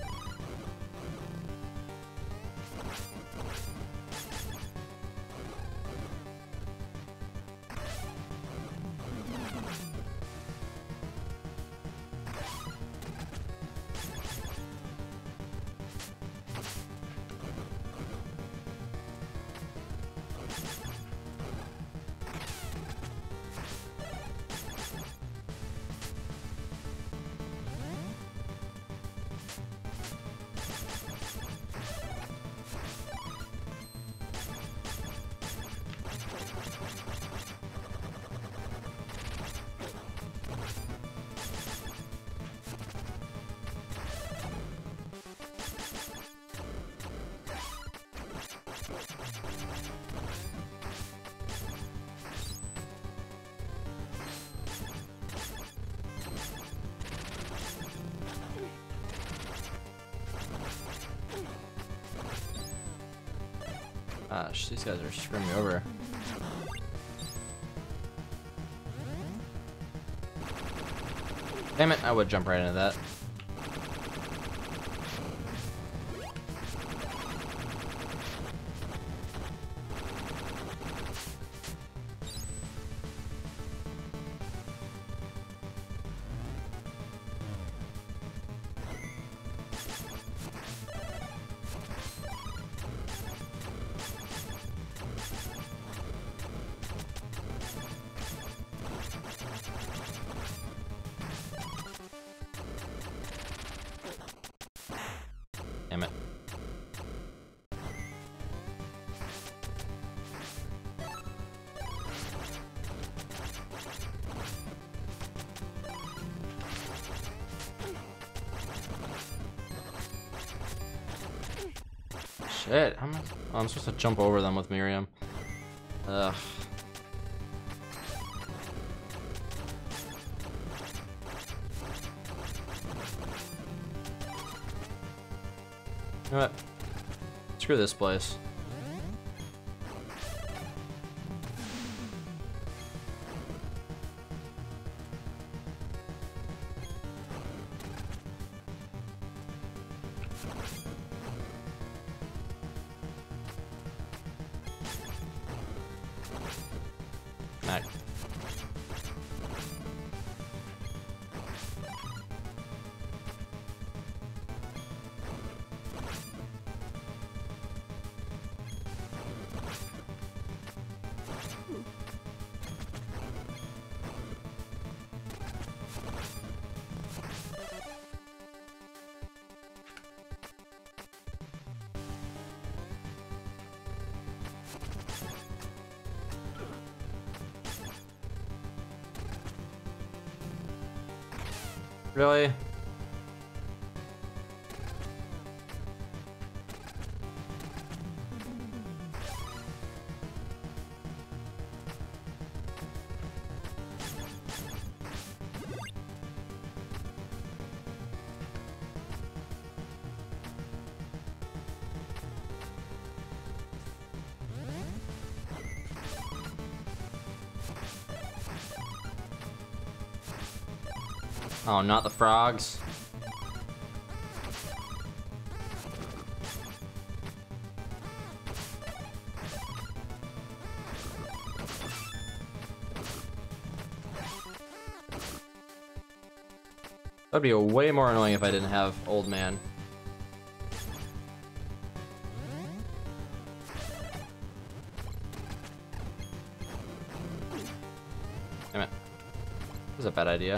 Gosh, these guys are screwing me over. Damn it, I would jump right into that. Damn it. Shit, how am I? Oh, I'm supposed to jump over them with Miriam. Ugh. You know what? Screw this place. Nah. Really? Oh, not the frogs. That'd be way more annoying if I didn't have Old Man. Damn it. This is a bad idea.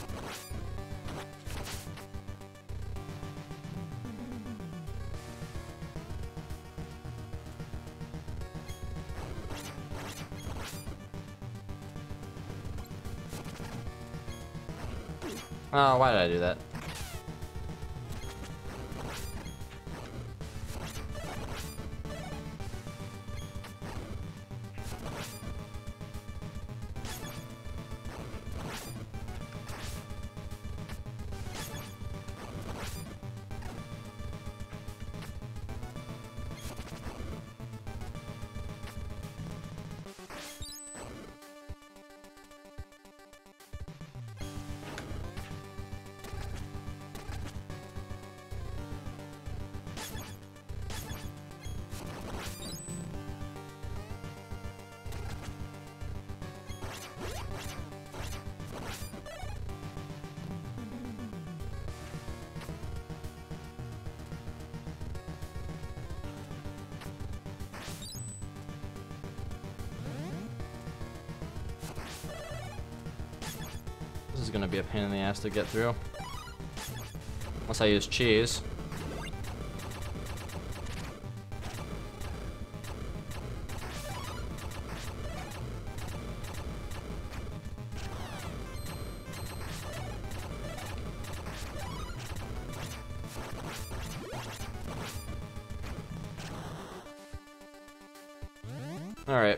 Oh, why did I do that? gonna be a pain in the ass to get through. Unless I use cheese. Alright.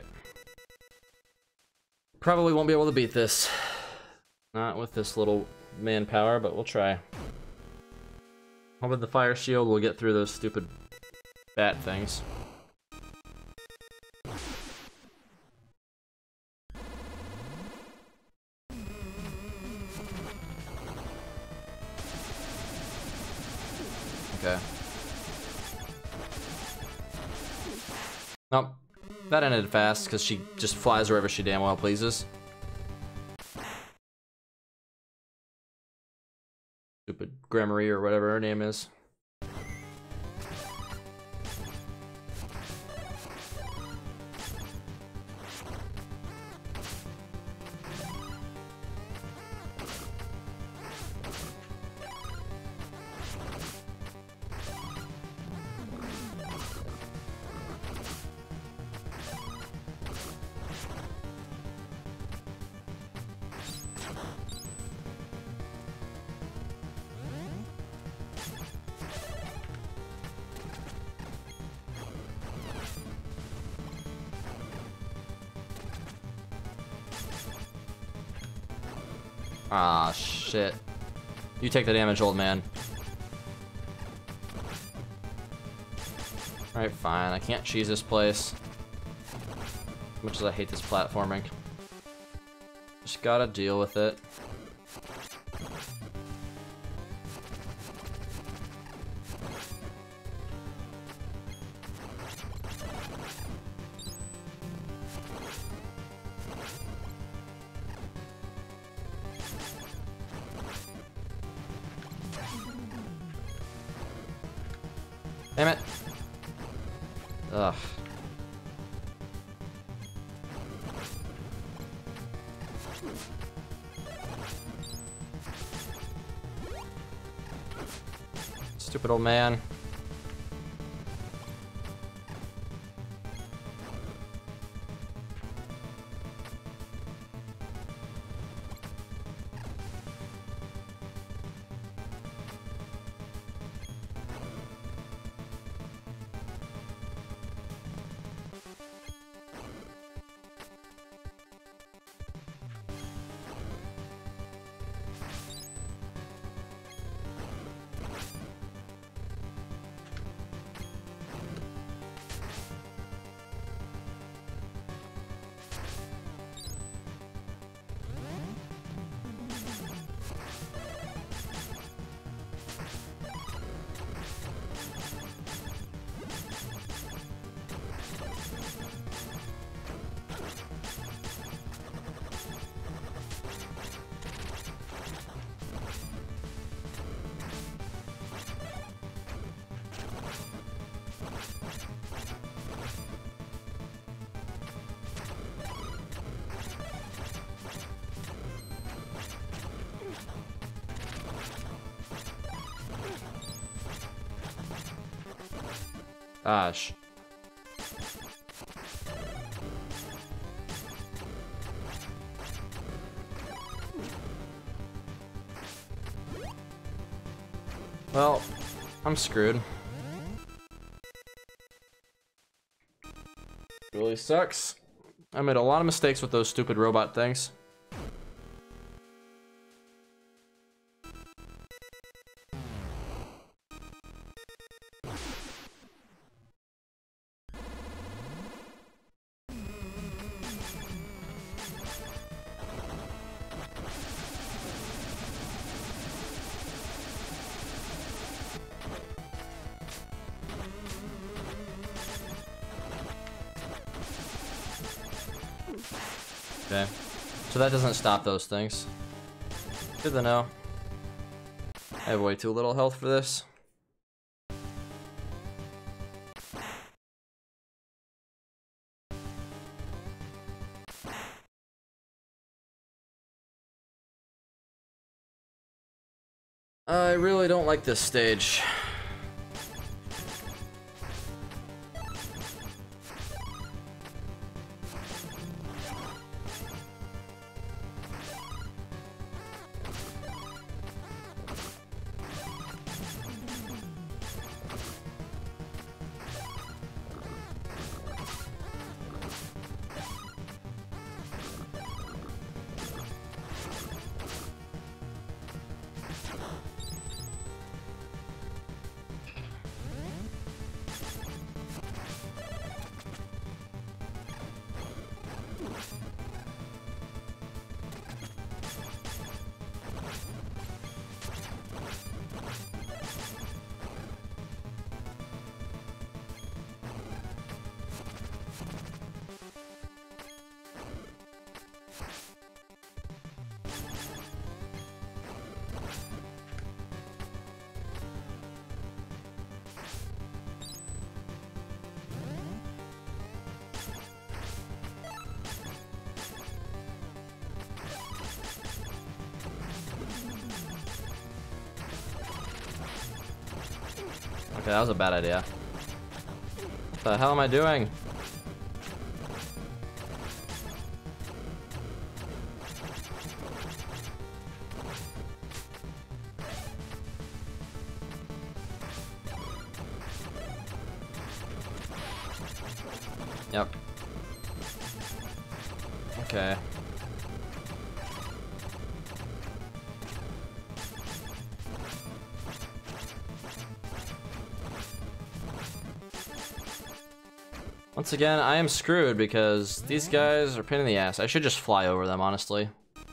Probably won't be able to beat this. Not with this little manpower, but we'll try. Hoping the fire shield will get through those stupid bat things. Okay. Nope. That ended fast, because she just flies wherever she damn well pleases. Stupid Gremory or whatever her name is. Ah, shit. You take the damage, old man. Alright, fine. I can't cheese this place. As much as I hate this platforming. Just gotta deal with it. Damn it. Ugh. Stupid old man. Gosh. Well, I'm screwed. Really sucks. I made a lot of mistakes with those stupid robot things. Okay, so that doesn't stop those things. Good to know. I have way too little health for this. I really don't like this stage. Okay, that was a bad idea. What the hell am I doing? Yep. Okay. Once again, I am screwed because these guys are a pain in the ass. I should just fly over them, honestly.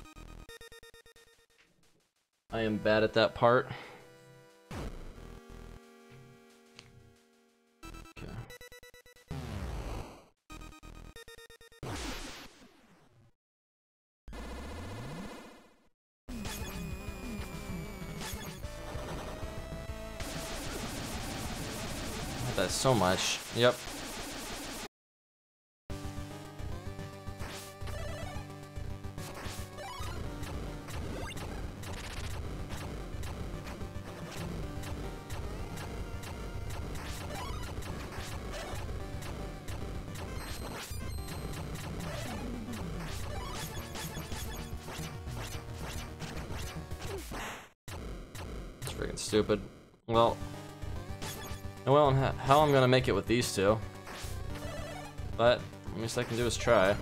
I am bad at that part. Okay. That's so much. Yep. Freaking stupid. Well, no way in hell I'm gonna make it with these two. But the least I can do is try.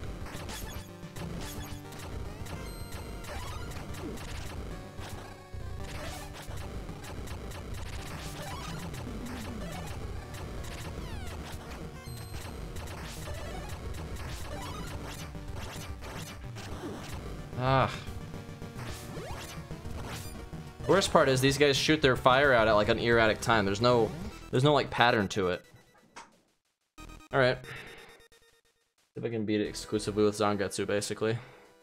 Ah. Worst part is these guys shoot their fire out at like an erratic time. There's no like pattern to it. All right. See if I can beat it exclusively with Zangetsu, basically.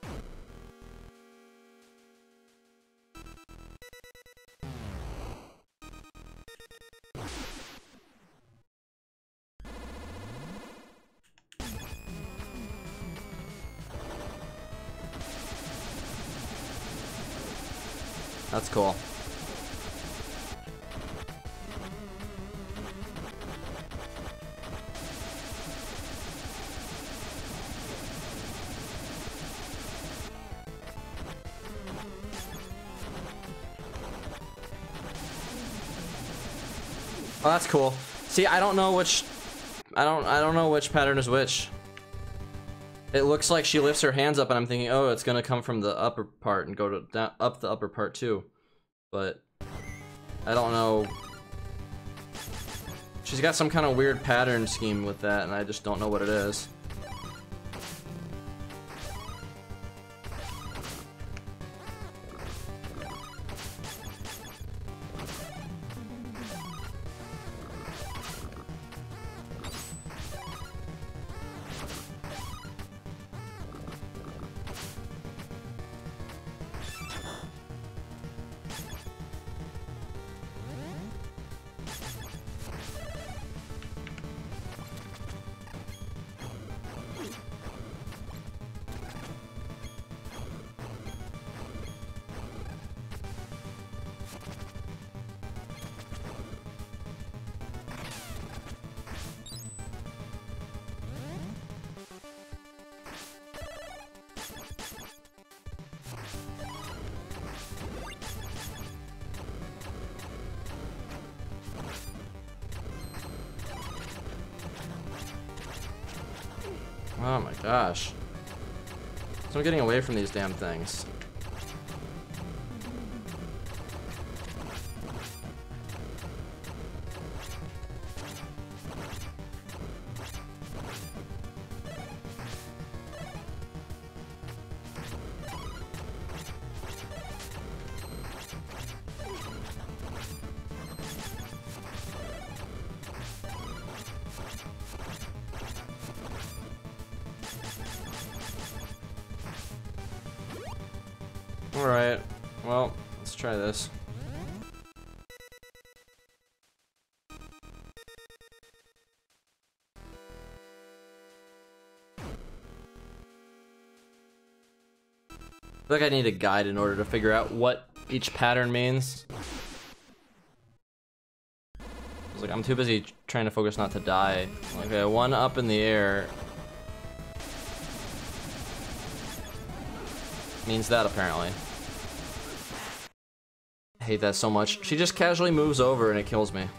That's cool. Oh, that's cool. See, I don't know which pattern is which. It looks like she lifts her hands up and I'm thinking, oh, it's gonna come from the upper part and go to down, up the upper part too. But I don't know. She's got some kind of weird pattern scheme with that and I just don't know what it is. Oh my gosh. So I'm getting away from these damn things. Alright, well, let's try this. I feel like I need a guide in order to figure out what each pattern means. I was like, I'm too busy trying to focus not to die. Okay, one up in the air means that apparently. I hate that so much. She just casually moves over and it kills me.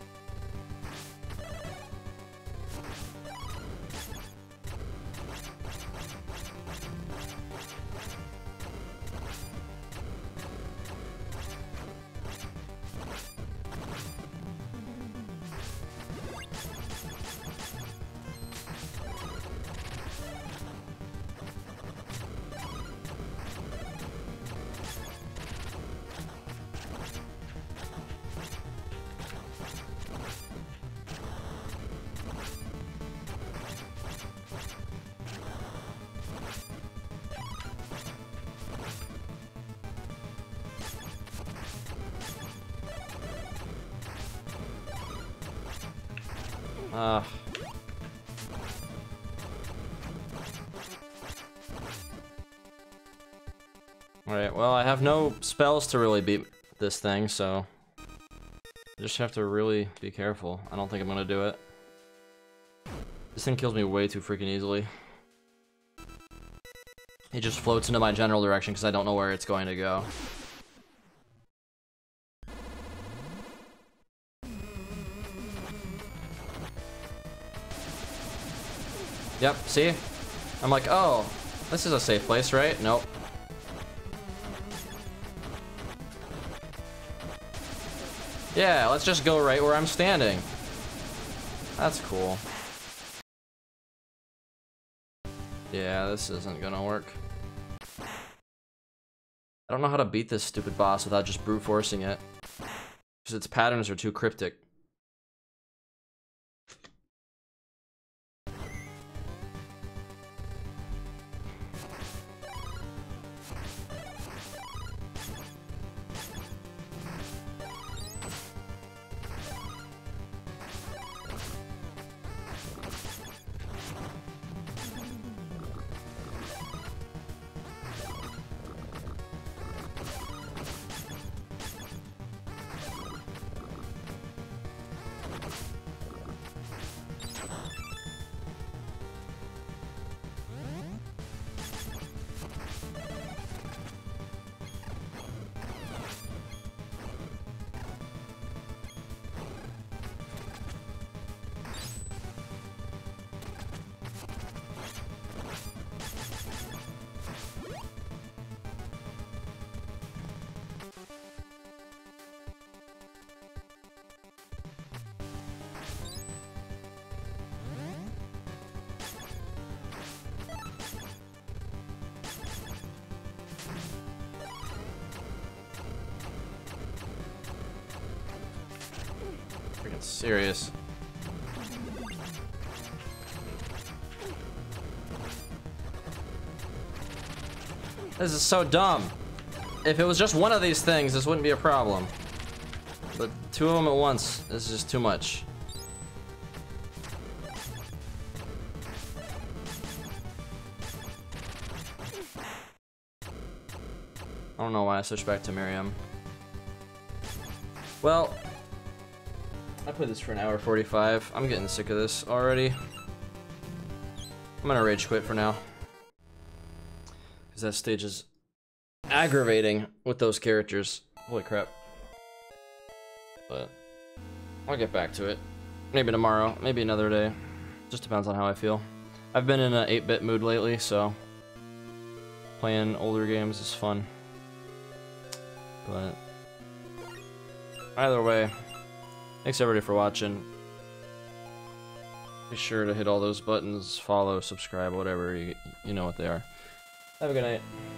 Alright, well, I have no spells to really beat this thing, so I just have to really be careful. I don't think I'm gonna do it. This thing kills me way too freaking easily. It just floats into my general direction because I don't know where it's going to go. Yep, see? I'm like, oh, this is a safe place, right? Nope. Yeah, let's just go right where I'm standing. That's cool. Yeah, this isn't gonna work. I don't know how to beat this stupid boss without just brute forcing it, because its patterns are too cryptic. Serious. This is so dumb. If it was just one of these things, this wouldn't be a problem. But two of them at once is just too much. I don't know why I switched back to Miriam. Well, I played this for an hour 45. I'm getting sick of this already. I'm gonna rage quit for now. Because that stage is aggravating with those characters. Holy crap. But I'll get back to it. Maybe tomorrow, maybe another day. Just depends on how I feel. I've been in an 8-bit mood lately, so playing older games is fun. But either way, thanks everybody for watching. Be sure to hit all those buttons, follow, subscribe, whatever, you know what they are. Have a good night.